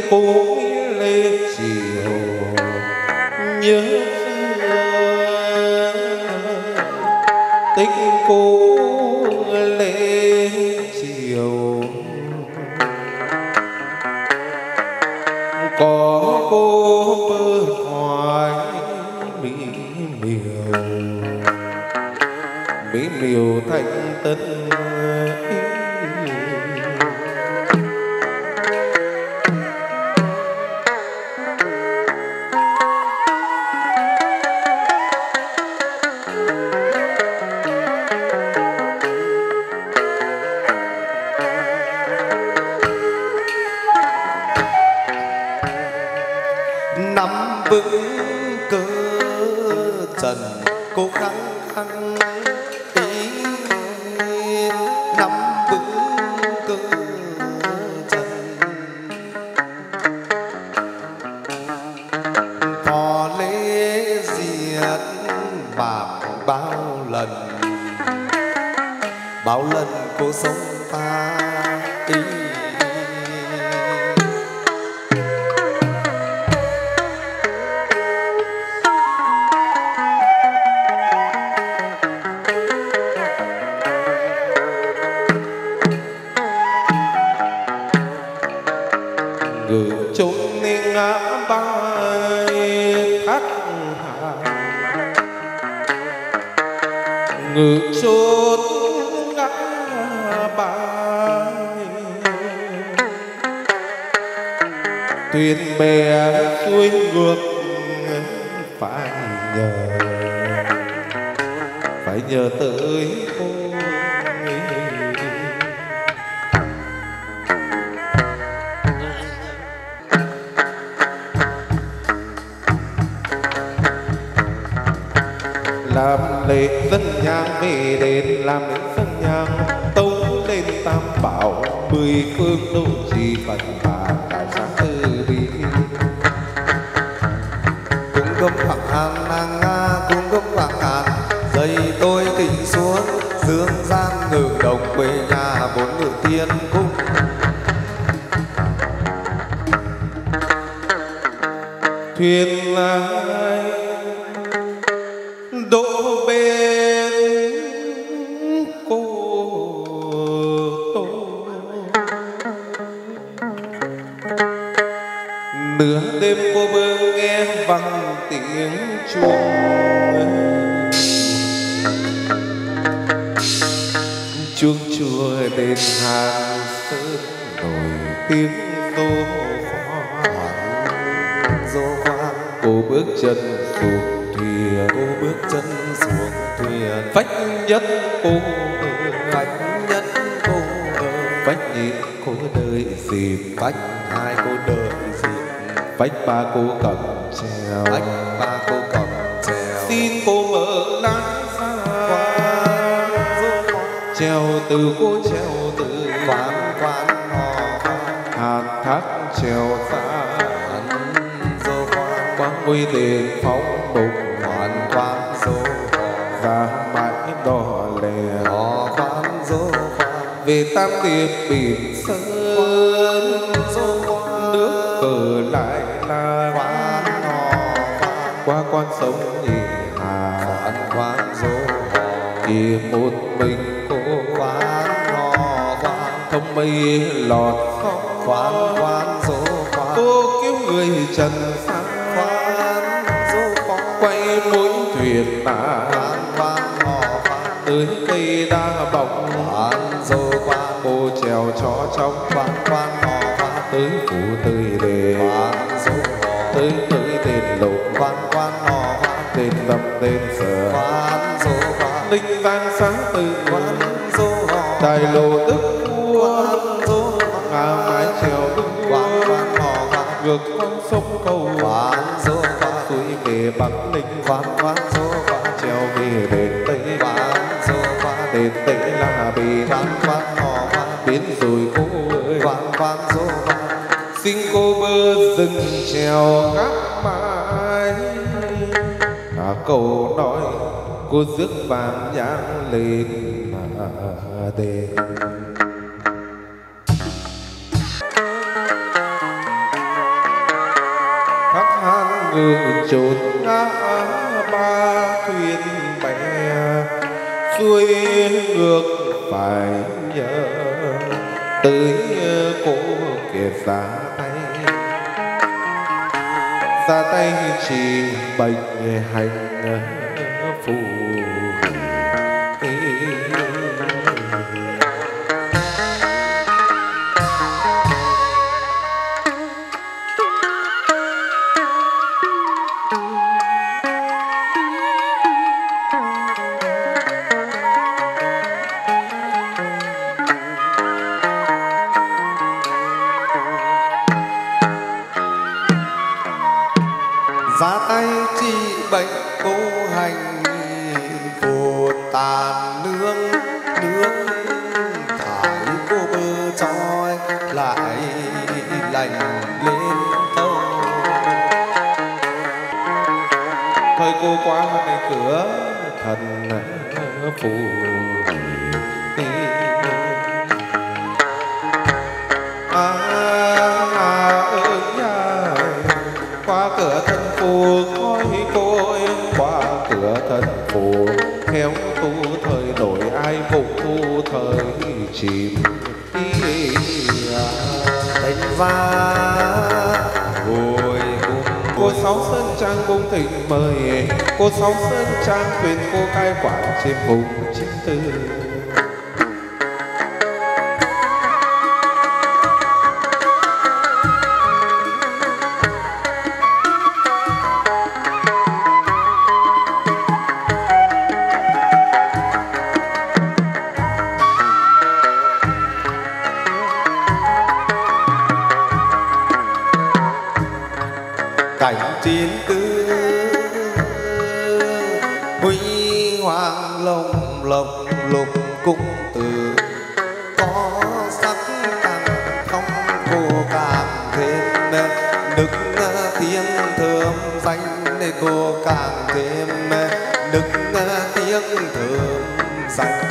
cũ lê chiều nhớ tích cũ lê chiều có cô bơ hoài mỹ miều mỹ miều thanh tân nắm vững cơ trần cố gắng khăn ý nắm vững cơ trần phò lễ diệt bạc bao lần bao lần cô sống ta ý ngự chốn ngã bay thắt hà ngự chốn ngã bay thuyền bè xuôi ngược phải nhờ phải nhờ tới cô làm lễ dân nhang về đền làm lễ dân nhang tống lên tam bảo mười phương độ trì phật và đại sáng từ bi cung cấp hoàng an nàng nga cung cấp hoàng an dây tôi tỉnh xuống dương gian ngự đồng quê nhà bốn ngự tiên cung thuyền lai đỗ bên cô tô nửa đêm cô bơ nghe vang tiếng chuông chuông chùa đền Hàng Sơn nổi tiếng tô khoan dô khoan cô bước chân xuống thuyền cô bước chân xuống thuyền phách nhất cô phách nhất cô phách nhị cô đợi dịp phách hai cô đợi dịp phách ba cô cầm treo phách ba cô cầm treo xin cô mở láng ra treo từ cô treo từ khoan khoan hò hàn thác treo xa dô khoan quang nguy tiền phóng bụng khoan khoan dô ra mãi đỏ lè hò khoan dô khoan về tam tiệp biển sơn nước cờ lại là khoan hò qua con sông nhị hà khoan khoan dô hò kia một mình cô khoan hò khoan thông mây lọt khoan khoan dô khoan cô cứu người trần gian khoan dô khoan quay mũi thuyền ta khoan khoan hò khoan tới cây đa bọc khoan dô khoan cô trèo chó trong khoan khoan hò khoan tới phủ tươi đề khoan dô hò tới tới tên lộ khoan khoan hò khoan tên dâm tên sở khoan dô khoan linh giang sáng từ khoan dô hò đại lộ đức vua khoan dô ngà mái trèo đức khoan vua khoan hò khoan ngược con sông cầu khoan dô khoan suối về bắc ninh khoan khoan dô khoan treo về đền tây khoan dô khoan đền tây là bì khoan khoan hò khoan biến rồi cô ơi khoan khoan dô khoan xin cô bơ dừng trèo các mái à, câu nói cô rước vàng nhang lên mà đền chốn ngã ba thuyền bè xuôi ngược phải nhờ tới cô kia ra tay ra tay chỉ bệnh hành phù ra tay trị bệnh cô hành phù tàn nương nương thải cô bơ trói lại lành lên thâu thôi cô qua cái cửa thần phù à, à, ơi à, qua cửa thần phù coi cô ơi qua cửa thần phù khéo tu thời đổi ai phục tu thời chìm đi đánh va hồi cô Sáu Sơn Trang cung thịnh mời cô Sáu Sơn Trang quyền cô cai quản trên vùng chính tư cảnh chiến tư huy hoàng lồng lộng lục cung từ có sắc càng thông cô càng thêm nức tiếng thơm danh cô càng thêm nức tiếng thơm danh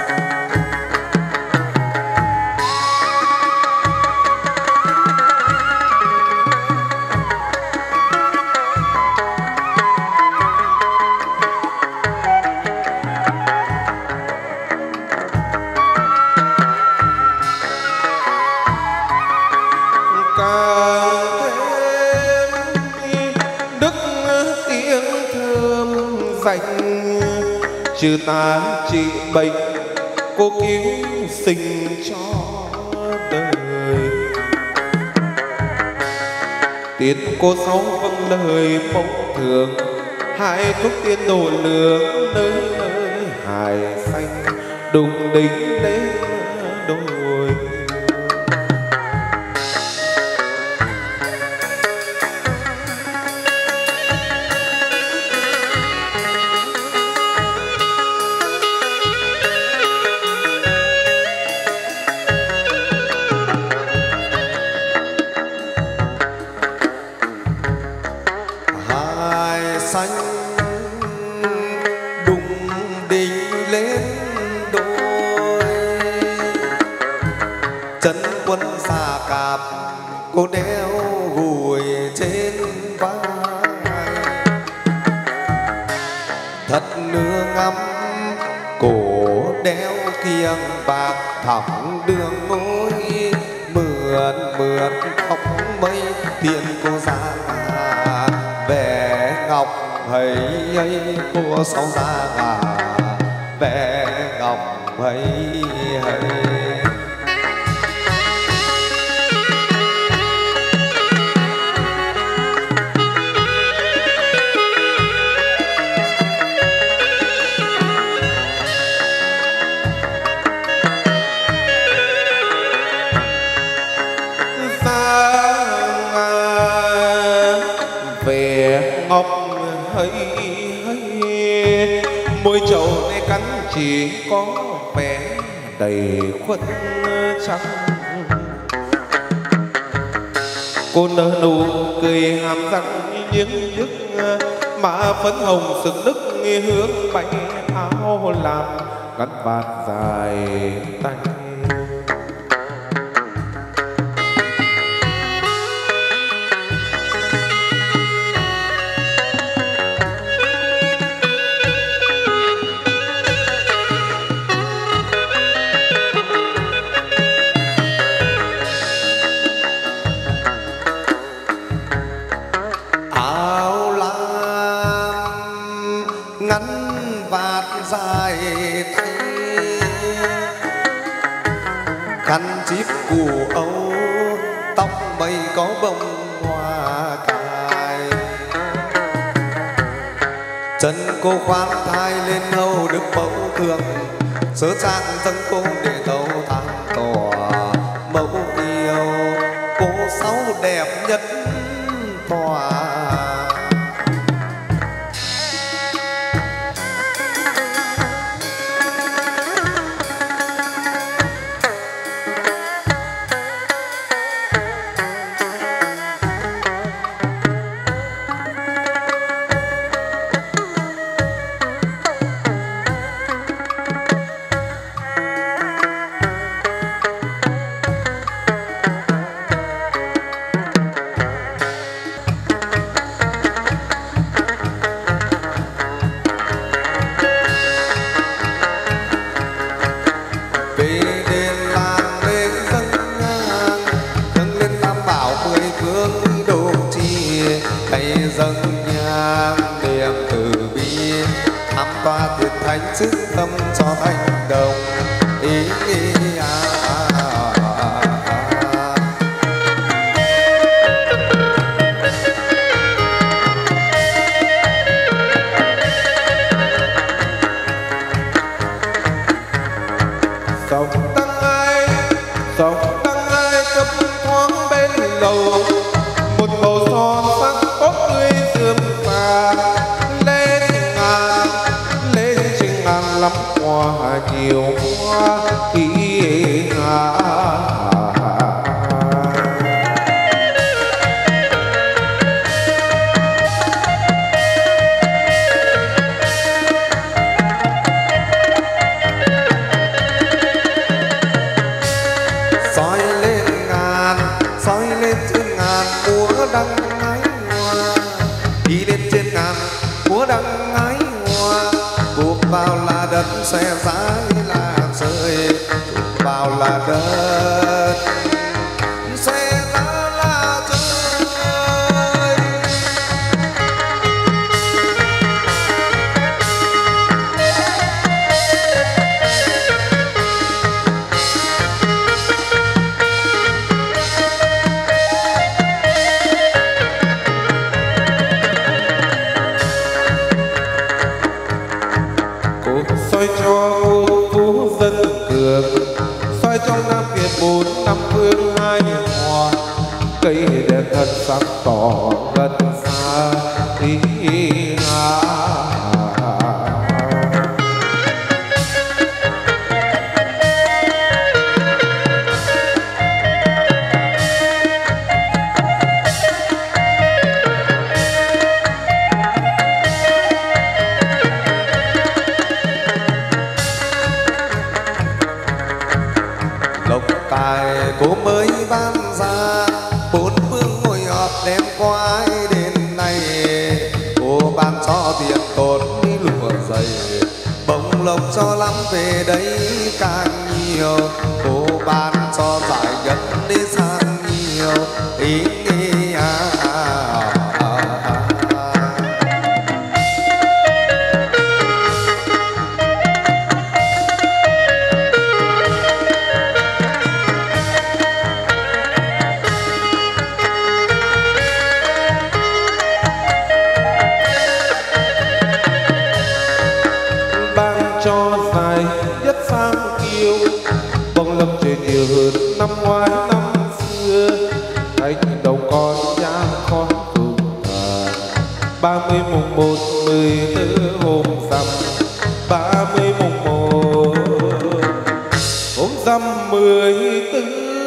trừ ta trị bệnh cô cứu sinh cho đời tiến cô Sáu vâng lời mong thường hai thúc tiên đồ lương nơi nơi hài xanh đùng đính lên đôi xanh đùng đỉnh lên đôi chân quân xà cạp cô đeo gùi trên vai thật nương ngắm cổ đeo kiềng bạc thẳng đường ngôi mượn mượn khóc mây tiền cô ra về ngọc hãy ấy cô Sáu ra gà về ngọc hãy hãy ngọc hơi hơi môi trầu này cắn chỉ có vẻ đầy khuất trắng cô nở nụ cười hàm răng những nhức mà phấn hồng sực nức hướng bay áo làm gắn bạt dài tay khăn chít cù âu, tóc mây có bông hoa cài. Chân cô khoan thai lên hầu đức mẫu thường, sớ sang dâng cô để tấu thang tòa. Mẫu yêu cô sáu đẹp nhất tòa. Sức tâm cho thành đồng ý, ý à, à, à, à. Sông tăng ai, sông tăng ai cấp thoáng bên lầu, một màu son sắc có tươi sườn phà lên ngàn, lên trên ngàn lắm hoa nhiều hoa kỳ hà. Soi lên ngàn, soi lên trên ngàn múa đăng ái hoa, đi lên trên ngàn múa đăng ái hoa. Buộc vào là đất xe rái là rơi, buộc vào là đất xe giá là rơi. Soi cho ngô phú dân cường, soi trong Nam Việt bốn năm phương hai hòa. Cây đèn thân sáng tỏ gần xa ý hà. Lộc tài cô mới ban ra, bốn phương ngồi họp đem qua đến nay. Cô ban cho tiền tốt lụa dày, bông lộc cho lắm về đấy càng nhiều. Cô ban cho giải nhất đi sang nhiều ý nghĩ à, à, à, à. Cho dài nhất sang kiêu, bông lâm trời nhiều hơn năm ngoái năm xưa. Thành đồng con nhang khói cùng thờ, ba mươi mùng một mười tư hôm rằm, ba mươi mùng một hôm rằm mười tư.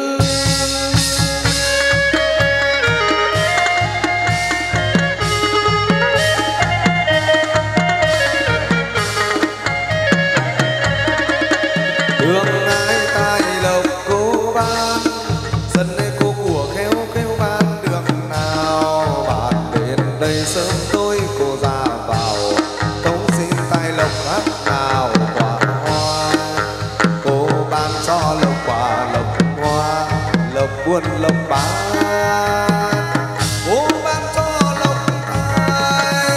Thương ai tài lộc cô ban, dân đây cô của khéo khéo ban được nào. Bạn đến đây sớm tôi cô ra vào, không xin tài lộc hát nào quả hoa. Cô ban cho lộc quả lộc hoa, lộc buôn lộc bán. Cô ban cho lộc tài.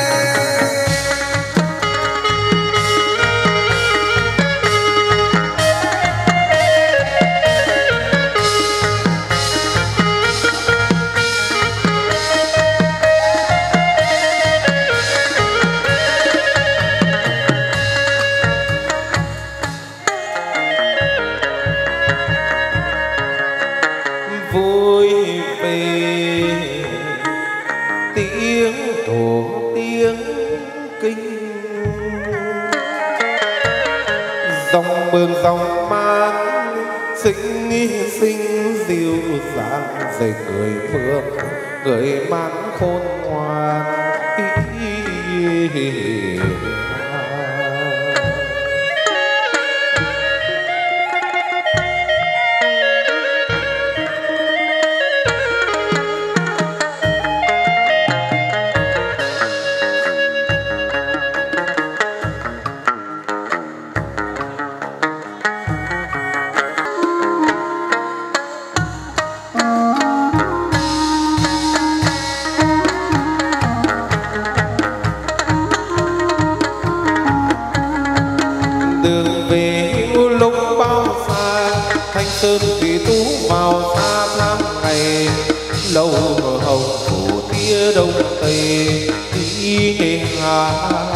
vui về tiếng thổ tiếng kinh, dòng mương dòng man sinh sinh dịu dàng dạy người mưa người man khôn ngoan. Đường về lúc bao xa thanh sơn thủy tú vào xa tháng ngày lâu hồng phủ tia đông tây đi hà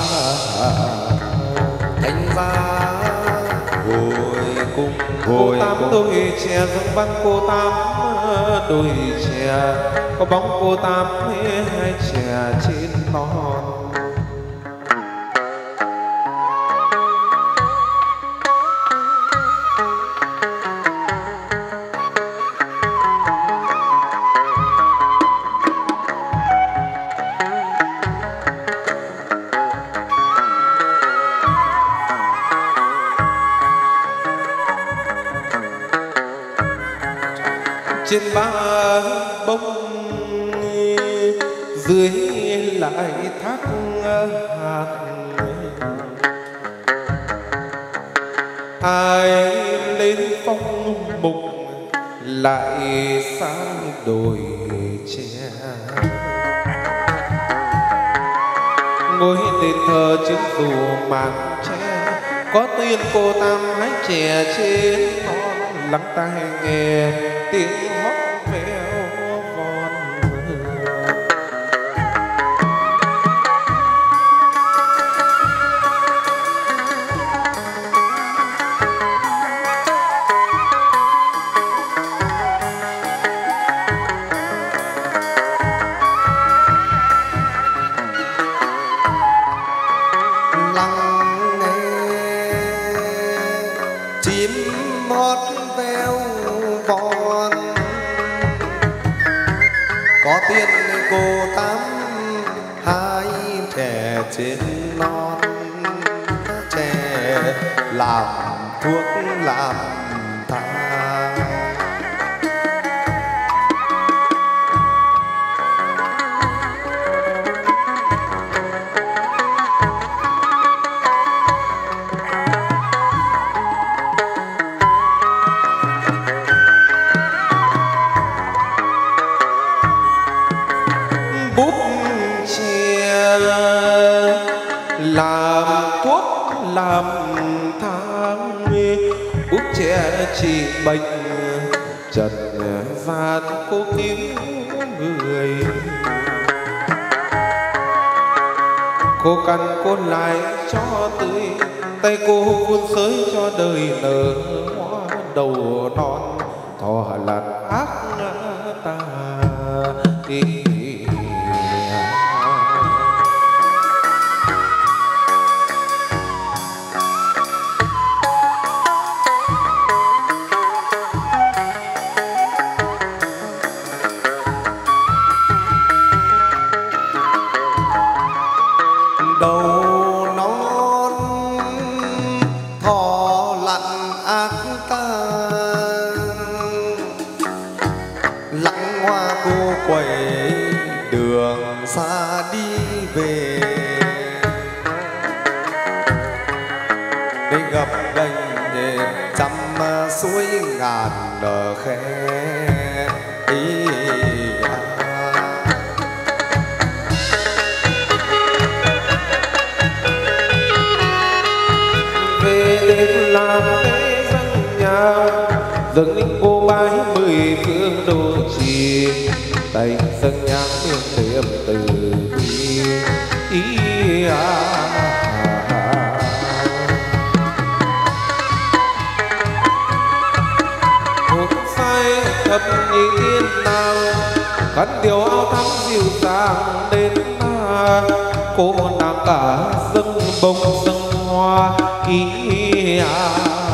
anh ra hồi cùng cô tám đôi trẻ dâng văn cô tám đôi trẻ có bóng cô tám hai trẻ trên non. Trên ba bông dưới lại thác hạt, ai lên phong mục lại sang đồi tre, ngồi đền thờ trước dù màn tre có tiên cô tam hái chè trên non, lắng tai nghe tiếng hót véo von. lắng nghe chim hót véo von, có tiên cô tám hai trẻ trên non, trẻ làm thuốc làm thang. Bút chè làm thuốc làm thang, bút chè trị bệnh trần gian cô cứu người, cô căn cô lại cho tươi tay cô vun sới cho đời nở hoa đầu non thọ lạt ác ta đi. Đầu non thọ lặn ác ta, lặng hoa cô quẩy đường xa đi về, đây gặp gành trăm suối ngàn nở khe ý. Làm lễ dân nhà dâng linh cô bái mười phương đồ trì, tay dâng nhang miệng tiệm từ bi ý à. Một say thập nhị khăn điều áo thắm dịu dàng đến ta, cô nàng cả dâng bông dâng hoa ý à.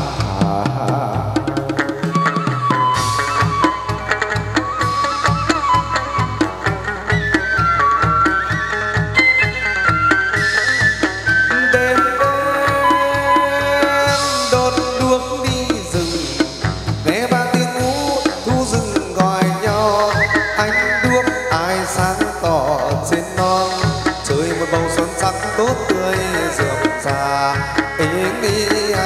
Tốt tươi rượu già ý nghĩa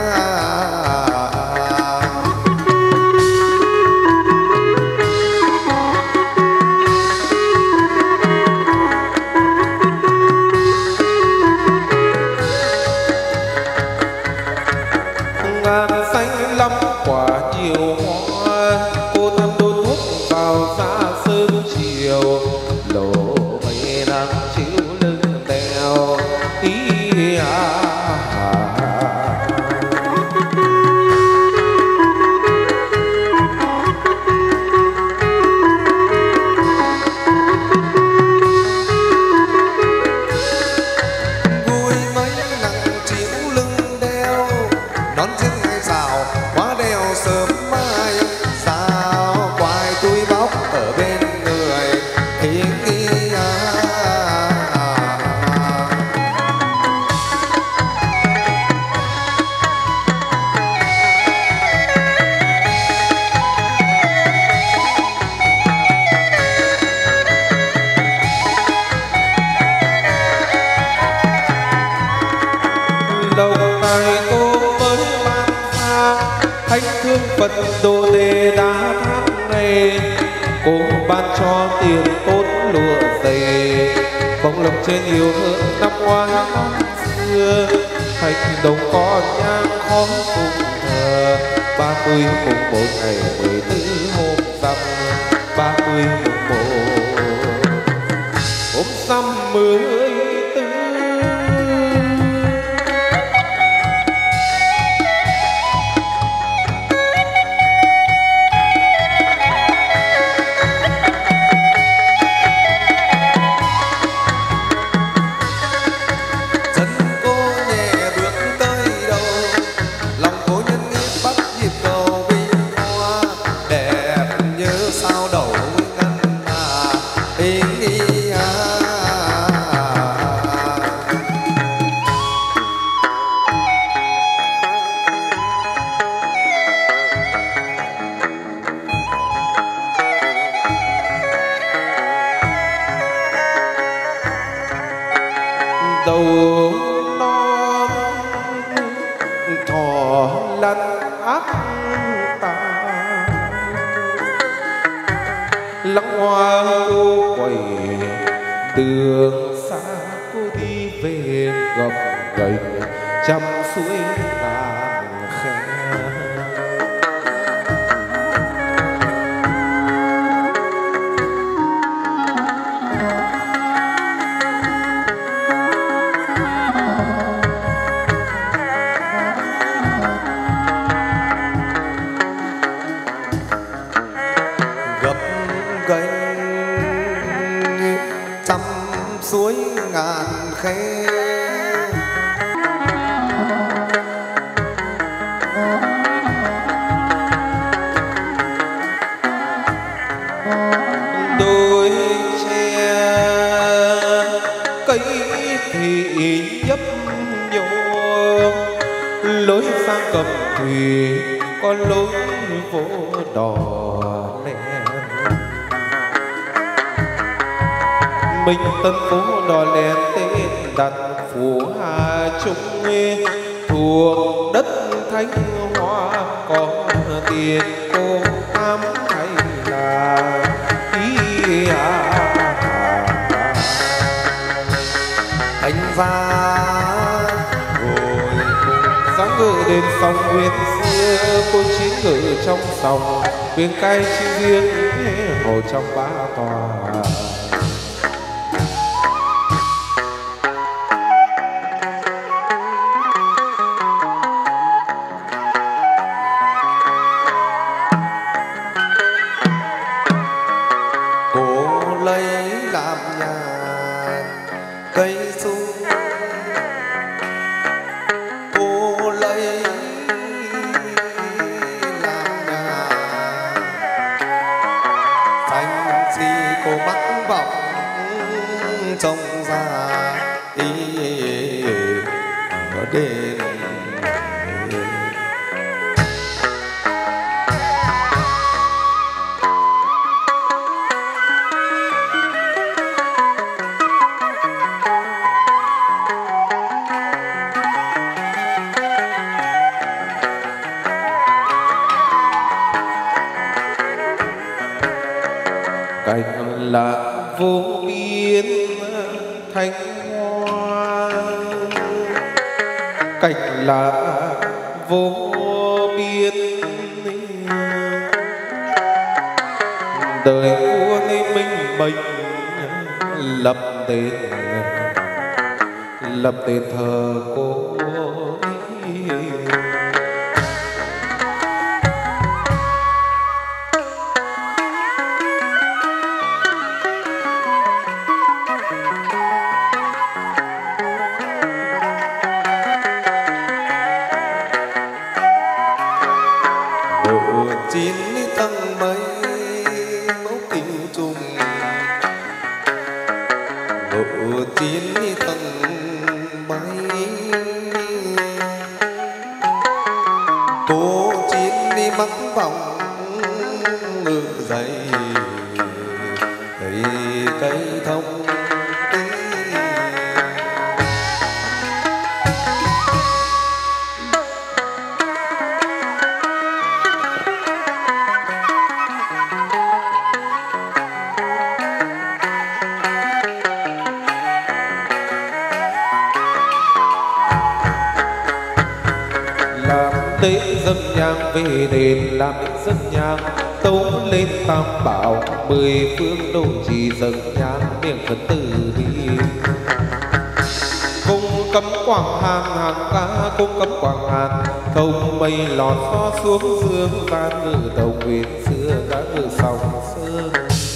ngàn xanh lắm quả nhiều hoa, cô thăm đôi thuốc vào xa sớm chiều, lộ mây nắng chiếu lưng đèo ý à. vui mấy nắng chiếu lưng đeo, đón trên ngày rào qua đèo sớm mai, sao quài túi bóc ở bên người ý nghĩa. Đầu tài cô mới mang xa, thánh thương Phật đồ đề đá tháng ngày, cô ban cho tiền tốt lụa dày, bông lộc trên yêu hơn năm ngoái năm xưa, thành đồng có nhang khói phụng thờ, ba mươi mùng một ngày mười tư hôm rằm, ba mươi mùng một hôm rằm mười tư. đầu non thỏ lăn ác ta, lăng hoa cô quẩy đường xa, cô đi về gập ghềnh trăm suối ngàn khe. trăm suối ngàn khe, đôi tre cây thì nhấp nhô, lối sang Cẩm Thủy con lối vô đò nè, Minh Tân phố đò lèn tên đặt phủ Hà Trung, thuộc đất Thanh Hoa có tiền cô tham hay là ý à. anh ra Rồi sáng ngự đến sông Nguyên xưa, cô chín ngự trong sông Huyền cai chi riêng hồ trong ba tòa. cô gì cô mắc vọng trông ra ý ở đền cảnh là vô biên thanh hoa, cảnh là vô biên đời vua minh mình lập đền lập đền thờ cô. chín tầng mây mẫu tình trùng độ chín tầng mây cô chín đi mắc vòng ngự dậy cây cây thông tế dâng nhang về đền làm dâng nhang tấu lên tam bảo mười phương độ trì dâng nhang niệm phật từ bi cung cấm quảng hàn hàng ca cung cấm quảng hàn không mây lọt gió xuống dương gian ngự đồng huyền xưa đã ngự sòng sơn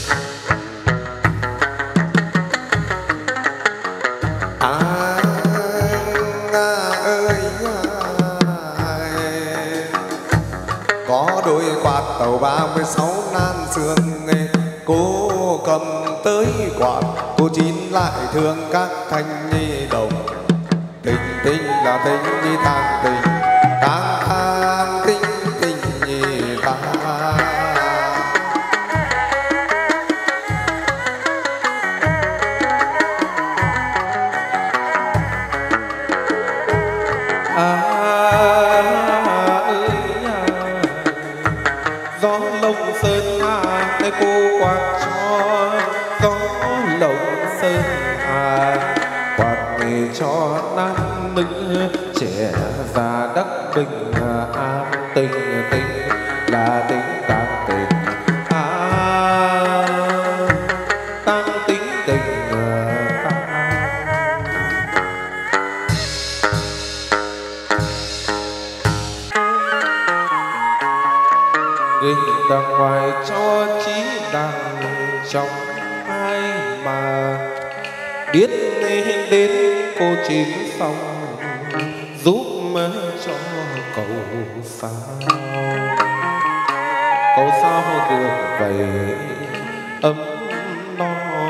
đôi quạt tàu ba mươi sáu nan sương cô cầm tới quạt cô chín lại thương các thanh nhi đồng tình tình là tình nhi tang tình tang tang tình tình nhi ta gió lồng sơn hà nơi cô quạt cho gió lồng sơn hà quạt nghề cho nam nữ trẻ già đắc bình an tình tình là tình tang tình à tang tính tình Gừng đằng ngoài cho chí đằng trong ai mà biết đến cô chín xong giúp cho cậu sao cậu sao được vậy ấm no.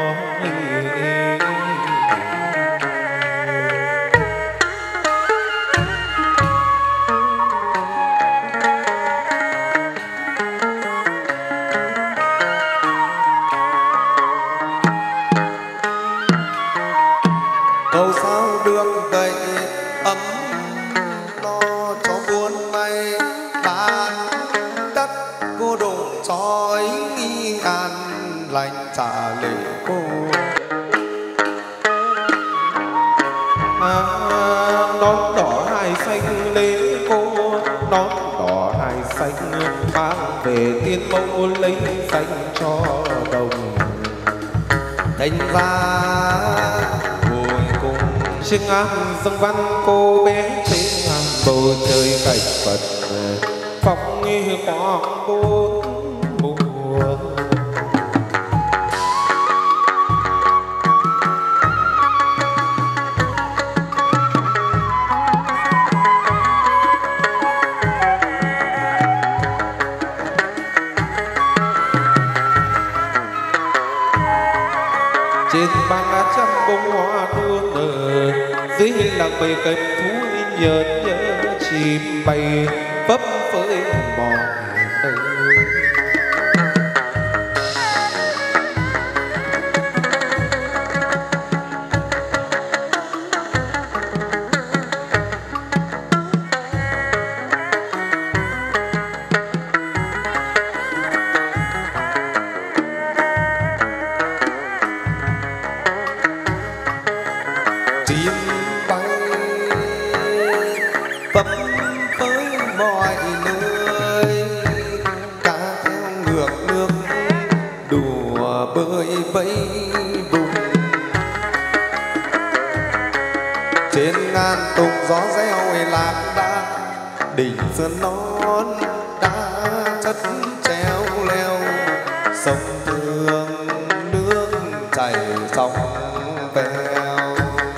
Cầu sao được vậy ấm no cho buôn may bán đất cô độ cho ý an lành trả lệ cô à, nón đỏ hai xanh lên cô nón đỏ hai xanh mang về tiên mẫu lấy xanh cho đồng thành ra Trưng an dâng văn cô bé trên ngàn bầu trời cảnh Phật phong nghi quang bốn mùa trên ba trăm bông hoa đua nở, dưới làng bầy cánh thú nhợt nhớ chim bay phấp phới mòn đời. Đỉnh sơn non đã chất treo leo, sông Thương nước chảy sóng veo.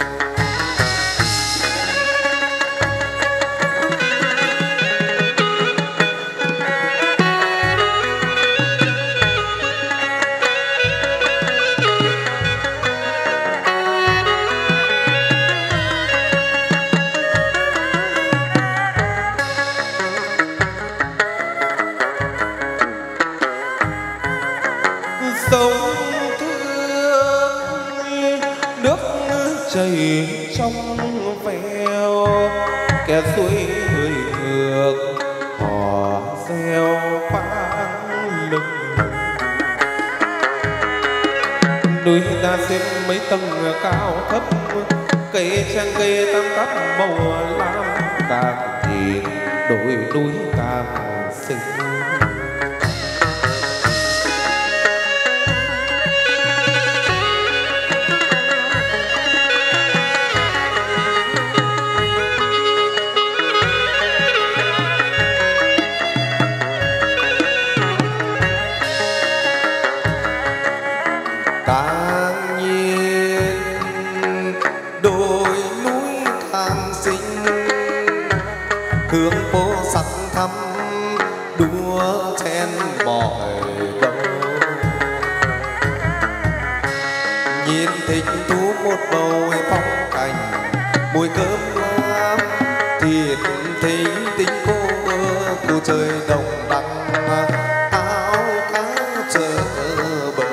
Sông Thương nước chảy trong veo, kẻ suối hơi ngược hò reo vang lừng. Núi đa xếp mấy tầng cao thấp, cây trang cây tam cắp màu lam, càng nhìn đồi núi càng xinh. Càng nhìn đồi núi càng xinh, hương phố sắc thắm đua chen mọi đâu. Nhìn thích thú một bầu phong cảnh, mùi cơm lam thịt thính tính cô cô trời đồng đăng áo cá chợ bờ.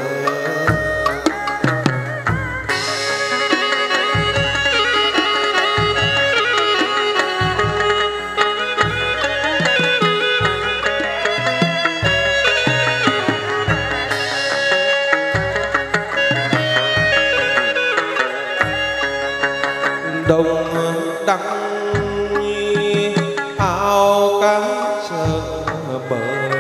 Đồng đăng ao cá chợ bờ,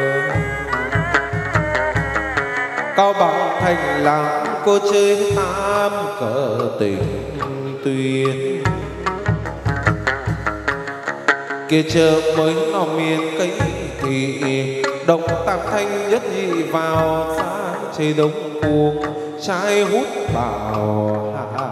Cao Bằng thành làng cô chơi tam cờ tình tuyến. Kia chợ mới nó miền cây thì đồng tam thanh nhất nhị vào xa chơi đông cuồng trai hút vào hạ.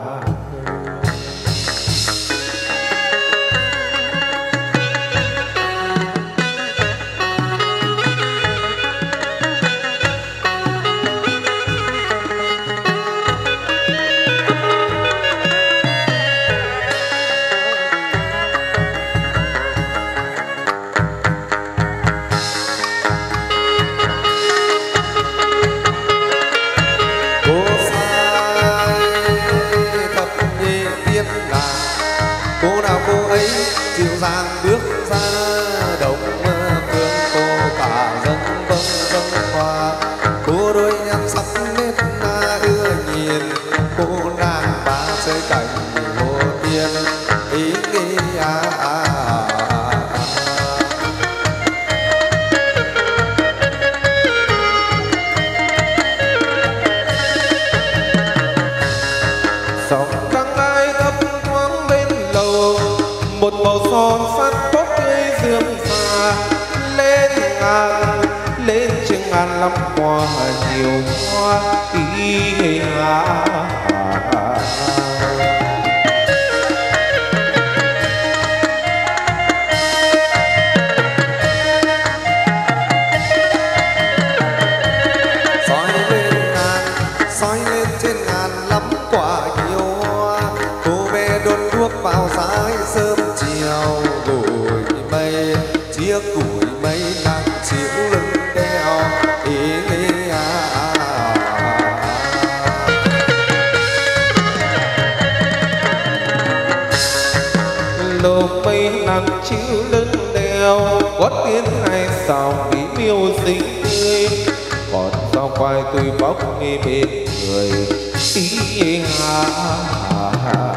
Dịu dàng bước ra đồng phương, cô cả dân vâng vâng hoa. Cô đôi em sắc nét na ưa nhìn, cô nàng ba chơi cảnh hồ tiên ý nghĩ à, à, à. Sóng trăng ai thấp thoáng bên lầu, một màu son sắt bốc tươi rượm rà. Lên ngàn lên trên ngàn lắm hoa nhiều hoa ý hà. Soi lên ngàn soi lên trên ngàn lắm chữ lưng đèo có tiếng hai sao bí miêu xinh tươi, còn sao quay tôi bóc nghe bên người ý hà hà.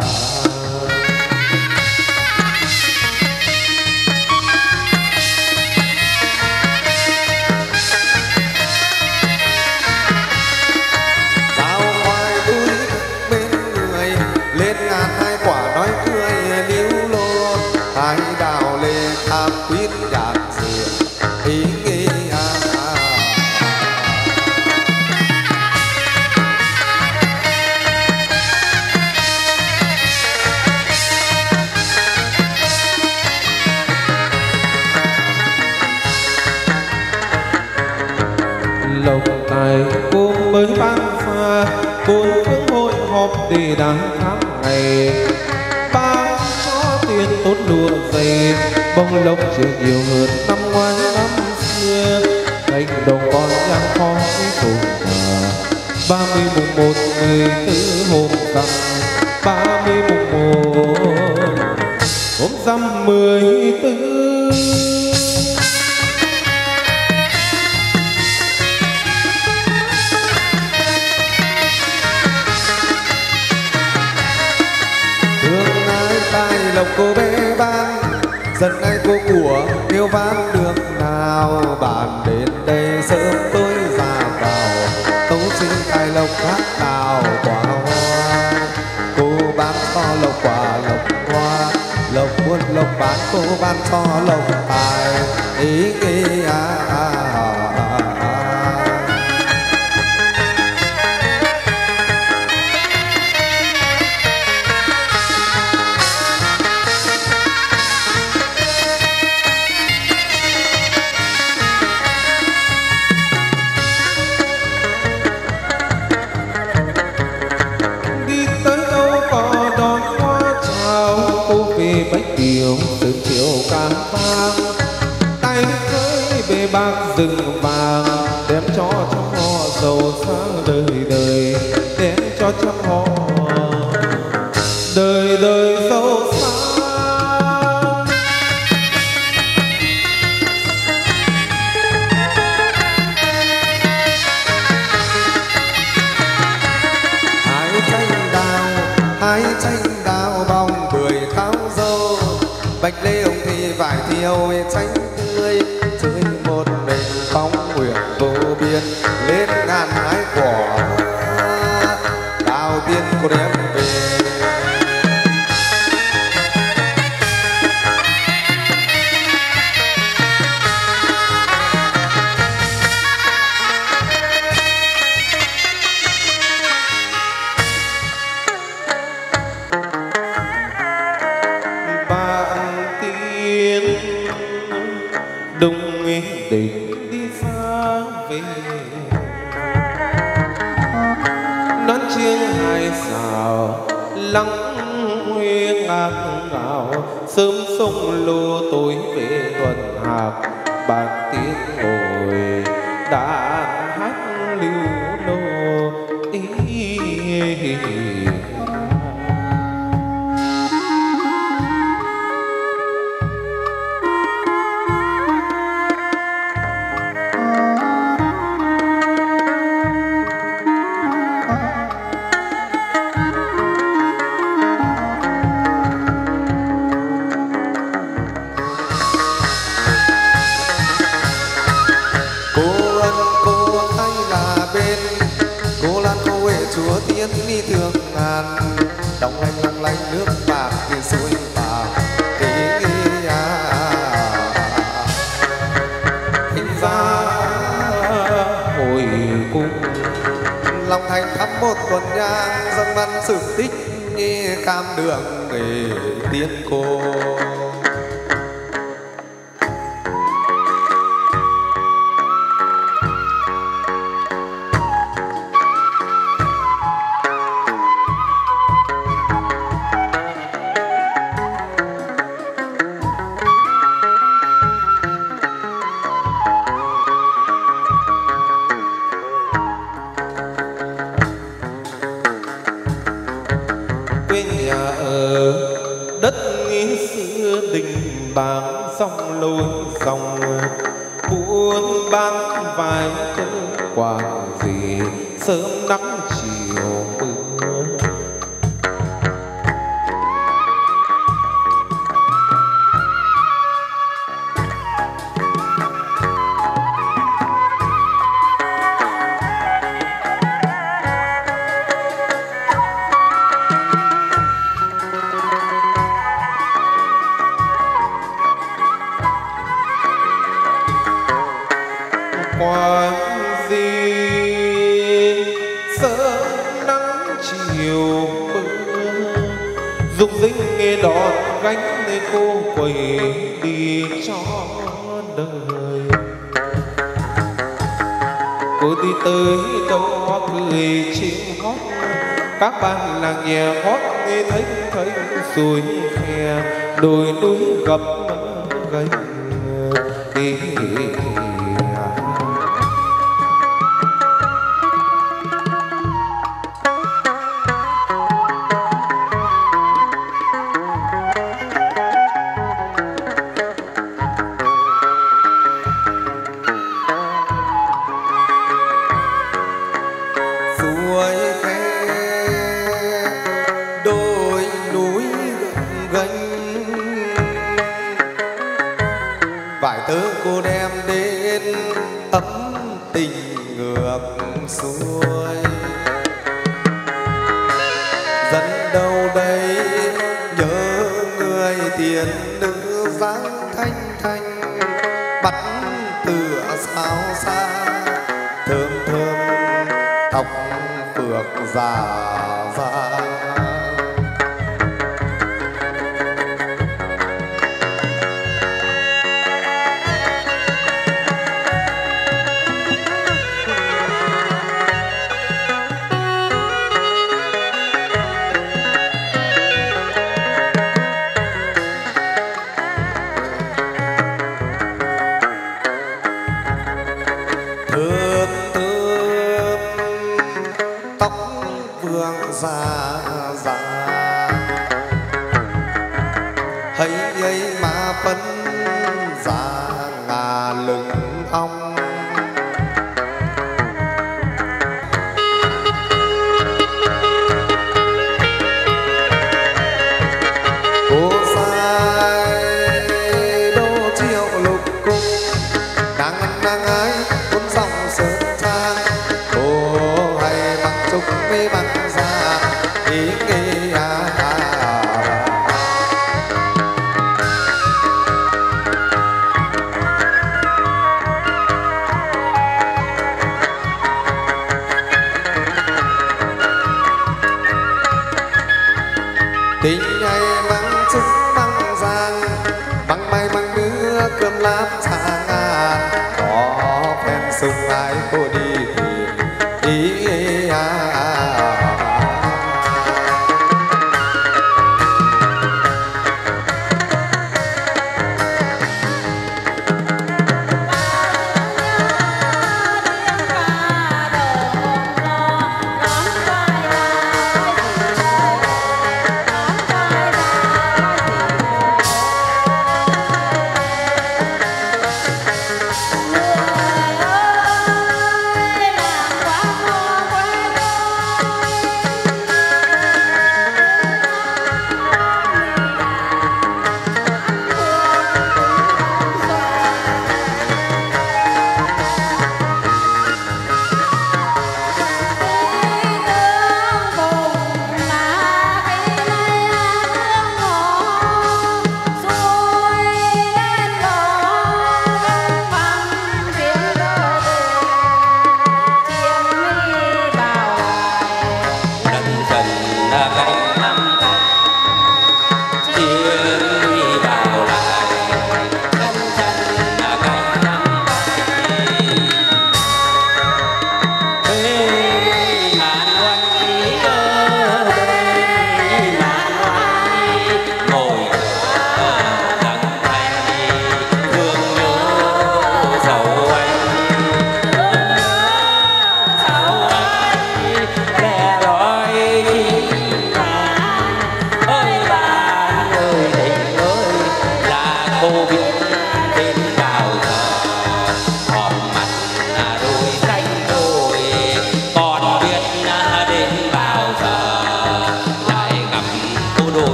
Lộc tài cô mới ban pha bốn phương hội họp để đáng tháng ngày, ba có tiền tốt lụa dày bông lộc chưa nhiều hơn năm ngoái năm xưa, cánh đồng con nhang khó cùng ba mươi mùng một mười tư hôm rằm, ba mươi mùng một hôm rằm mười tư. Lộc cô bé ban dần ai cô của yêu ván được nào, bạn đến đây sớm tôi ra vào tấu xin tài lộc hát nào quả hoa, cô bán cho lộc quả lộc hoa, lộc buôn lộc bán cô bán cho lộc tài ý nghĩ à, à, à, à. Bách kiều từ chiều càn vang, tay với bề bạc rừng vàng, đem cho trăm họ giàu sang đời đời, đem cho trăm họ đời đời giàu sang. Hai tranh đào, hai tranh đào bóng bưởi tháo dâu, bạch lê ông thì vải thiêu tranh tươi, chơi một mình phong nguyện vô biên, lên ngàn hái quả đào tiên cô đem về. Đông định đi xa về, nón chiêng hai xào lắng huy ngạc ngào, sớm sông lô tối về tuần hạc, bàn tiếng ngồi đàn hát lưu nô ý. Chúa tiên mi thương ngàn, đồng lanh long lanh nước bạc thì sôi bạc ý nghĩ à. Hình ra hồi cung lòng thành thắm một tuần nhang, dâng văn sự tích như cam đường nghề tiên cô. Quê nhà ở đất nghĩa xứ xưa đình bảng sông lối dòng buôn bán vài thứ quả gì sớm nắng chiều mưa. Quán gì sớm nắng chiều mưa dục dinh nghe đón gánh lên cô quầy đi cho đời. Cô đi tới đâu cười chim hót các bạn làng nhẹ hót nghe thấy thấy rồi khe đồi núi gập gánh đi. Vài tớ cô đem đến ấm tình ngược xuôi. Dẫn đâu đây nhớ người tiền nữ dáng thanh thanh bắt tựa sao xa thơm thơm tóc phượng già già. Thơm thơm tóc vương già già hay ấy mà phân già ngà lưng ong. Cô sai đô chiều lục cung đang đang ái cuốn dòng sơn trang. Cô hay mặc trúc mê mặc ra ý nghĩ à, à, à. Tình ngày mang trúc mang giang bằng may bằng mưa cơm láp cha ngàn có phen sung ai cô đi tìm ý à, à, à. Hãy subscribe cho kênh Ghiền Mì Gõ để không bỏ lỡ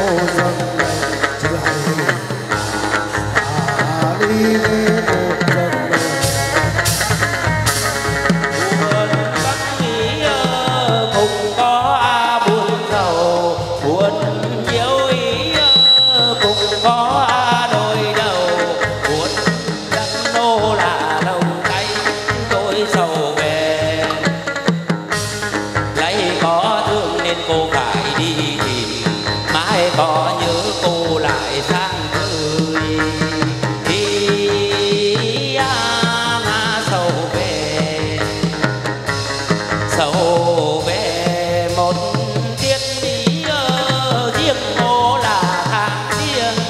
cô dâng chứ hay à đi cô dâng buồn bất ý cùng có buồn sầu buồn nhiều ý cùng có đôi đầu buồn đắng nô là đồng cay tôi sầu về lấy có thương nên cô phải đi tìm mãi có nhớ cô lại sang cười đi à, ngã sầu về sầu về một tiết đi ờ, riêng cô là tháng riêng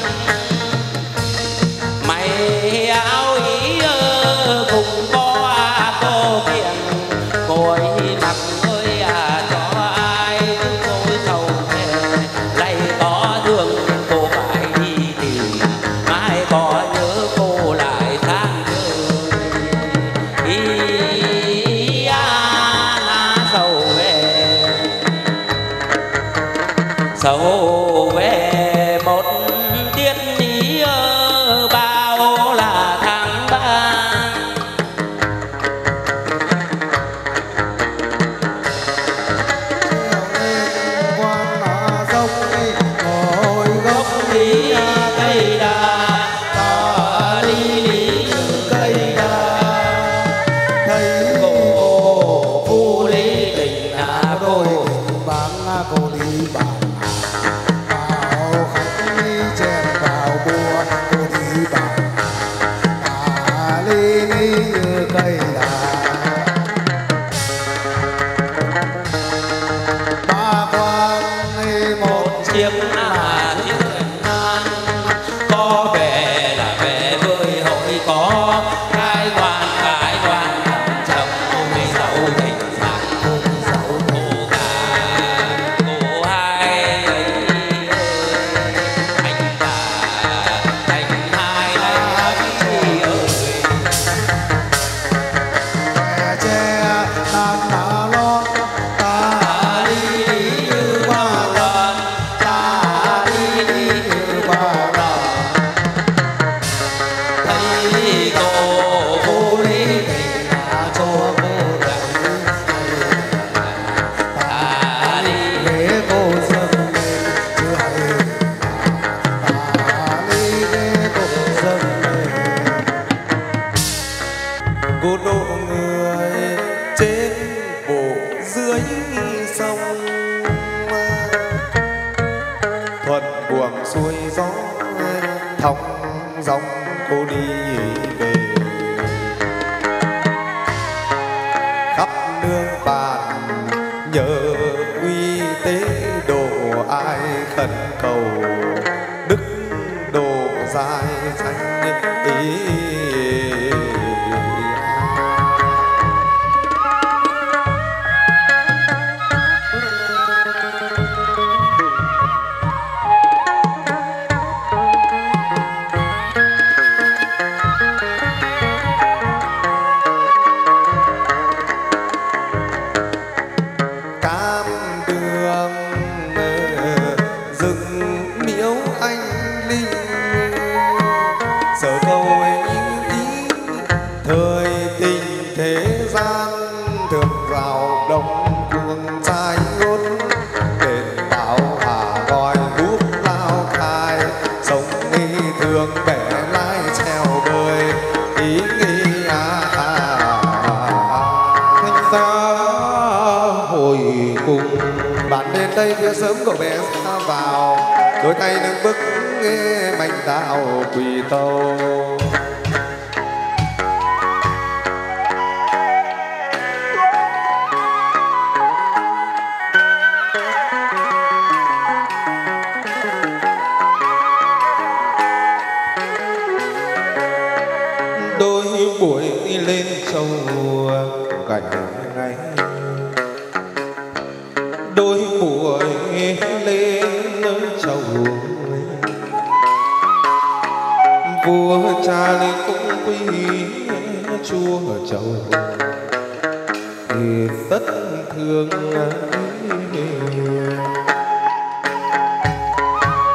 mày áo ý ờ, cùng có cô kiện ngồi mặc ơi à cho ai tôi sầu về lại có thương cô phải đi tìm mãi có nhớ cô lại sang chơi ý à, lá sầu về sầu về một tiết ý ơ, bao là tháng ba quan là dốc ngồi gốc đi cây đa ta đi đi cây đa thấy cô phu lý tình hà đôi cô bán cô đi bán vào khách đi chèn vào bùa cô đi bán à ly ly như cây đà ba quan đi một chiếc là chiếc nan có về là về với hội có cái quan cái quan chồng ôi giàu tình sang cùng dấu cô cả cô hai anh cả anh hai anh ơi mẹ che tan đã lót ta đi đi như ba lần ta đi đi như ba lần thấy cô cô lý tình là cho cô đẩy ta đi để cô dâng lên chứ hay ta đi để cô dâng lên cô độ người trên bộ dưới sông thuận buồm xuôi gió thong dòng cô đi về khắp nương bàn nhờ uy tế độ ai khẩn cầu đức độ dài danh ý cam đường rừng miếu anh linh sở cầu ý thời tình thế gian thường rào đông cuồng trai ngôn đền bảo hà gọi hút lao khai sống nghi thường bẻ lái treo bơi ý nghĩ à, à, à. thanh xa hồi cùng bạn đến đây phía sớm cậu bé ra vào đôi tay nâng bức nghe mạnh đạo quỳ tâu đôi buổi lên châu cảnh ngày đôi buổi lên châu vua cha lên cũng quý chúa chầu thì tất thương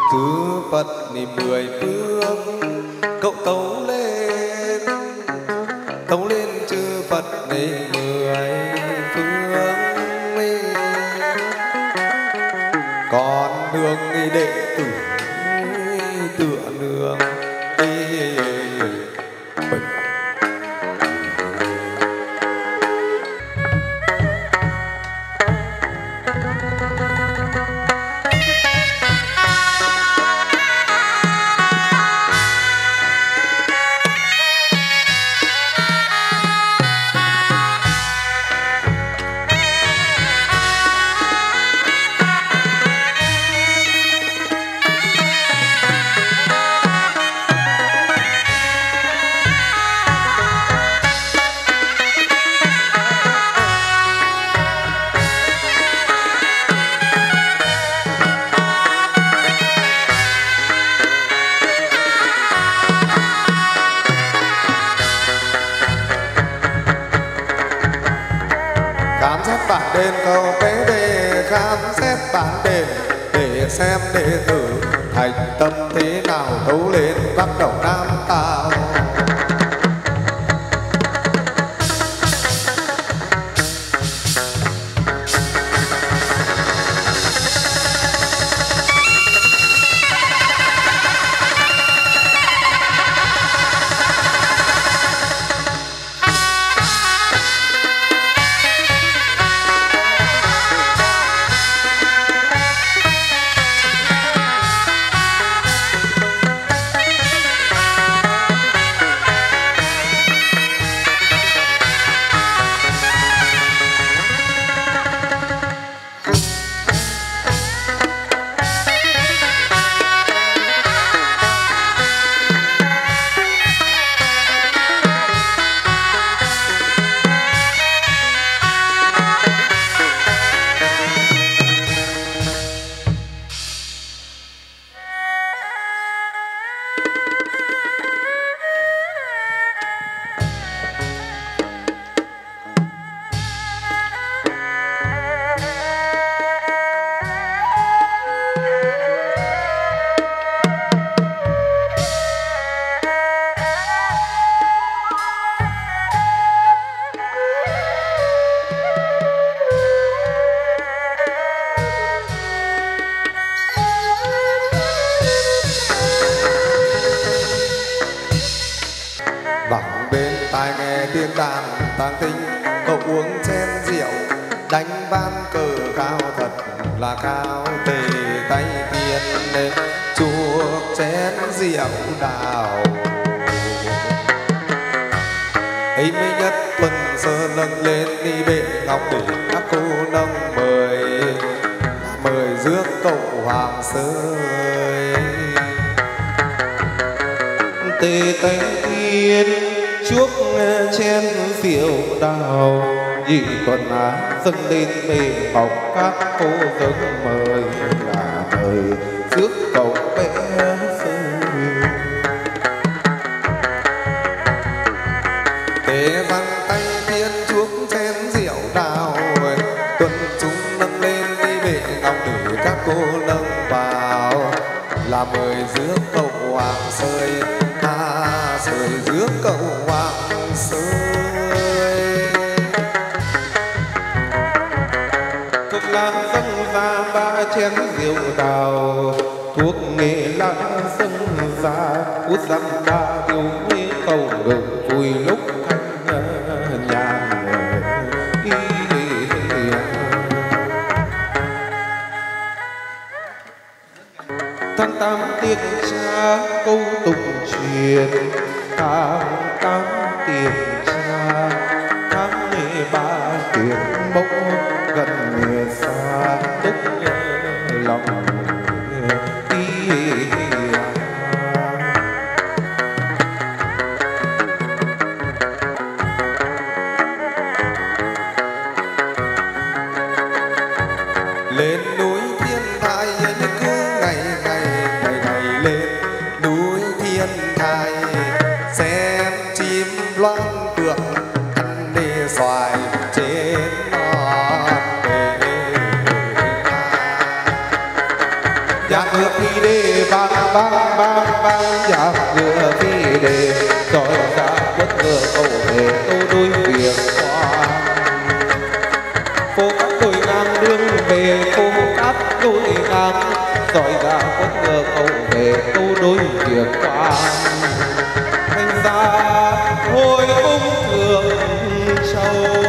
chư Phật ni mười phương cậu tấu lên tấu lên chư Phật ni mười phương con nương đệ tử tựa nương khám xét bản đền cầu tế đề khám xét bản đền để xem đệ tử thành tâm thế nào tấu lên bắt đầu nam tao. Vẳng bên tai nghe tiếng đàn tang tinh, cậu uống chén rượu đánh ván cờ cao thật là cao, tề tay tiền lên chuộc chén rượu đào. ấy mới nhất tuần sơ nâng lên đi bệ ngọc để các cô nâng mời mời rước cậu hoàng sơi. tề tay tiên chuốc chén rượu đào, nhị tuần á dâng lên bề ngọc các cô dâng mời là mời rước cậu bé sơi. Tề văn tay tiên chuốc chén rượu đào, tuần chúng nâng lên đi bệ ngọc để các cô nâng vào là mời rước cậu hoàng sơi. À, sơi rước cậu hoàng sơi. Thuốc lá dâng ra ba chén rượu đào, thuốc nghệ lãng dâng ra út dăm ba điều nghe cầu ngừng vui lúc thanh nhàn. Tháng tám tiếng cha câu tụng truyền, tháng tám tiếng cha tháng mười ba tiếng mẫu gần người xa tức lòng đi. Lên núi thiên thai cứ ngày ngày ngày ngày lên núi thiên thai, xem chim loan phượng ăn đi xoài trên non đề. phi đê bang bang bang bang dạ ngựa phi đê rồi ra quất ngựa cầu về tô đôi việc qua phố các đôi ngang đường về phố các đôi ngang rồi ra quất ngựa cầu về tô đôi việc qua thành ra hồi cung thượng châu.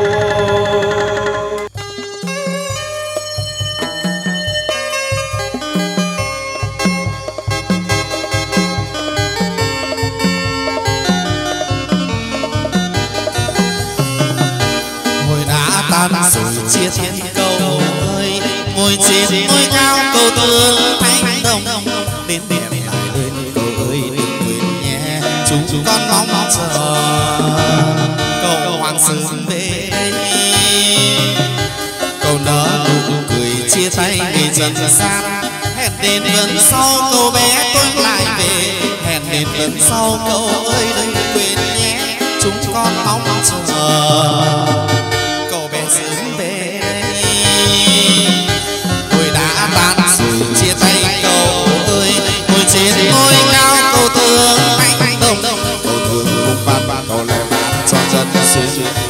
rồi chia thiên cầu ơi ngồi trên ngôi cao cầu tương thanh đồng đến đẹp lại lên cầu ơi đừng quên nhé chúng con mong chờ cầu hoàng sớm về cầu nở nụ cười chia tay ngày dần xa hẹn đến lần sau cầu bé tôi lại về hẹn đến lần sau cầu ơi đừng quên nhé chúng con mong chờ cầu bé sớm về tôi đã tan rồi chia tay cầu ơi ngồi trên ngôi cao cầu tương anh đồng cầu thương cùng ban ban cầu lẻ ban cho dân xuống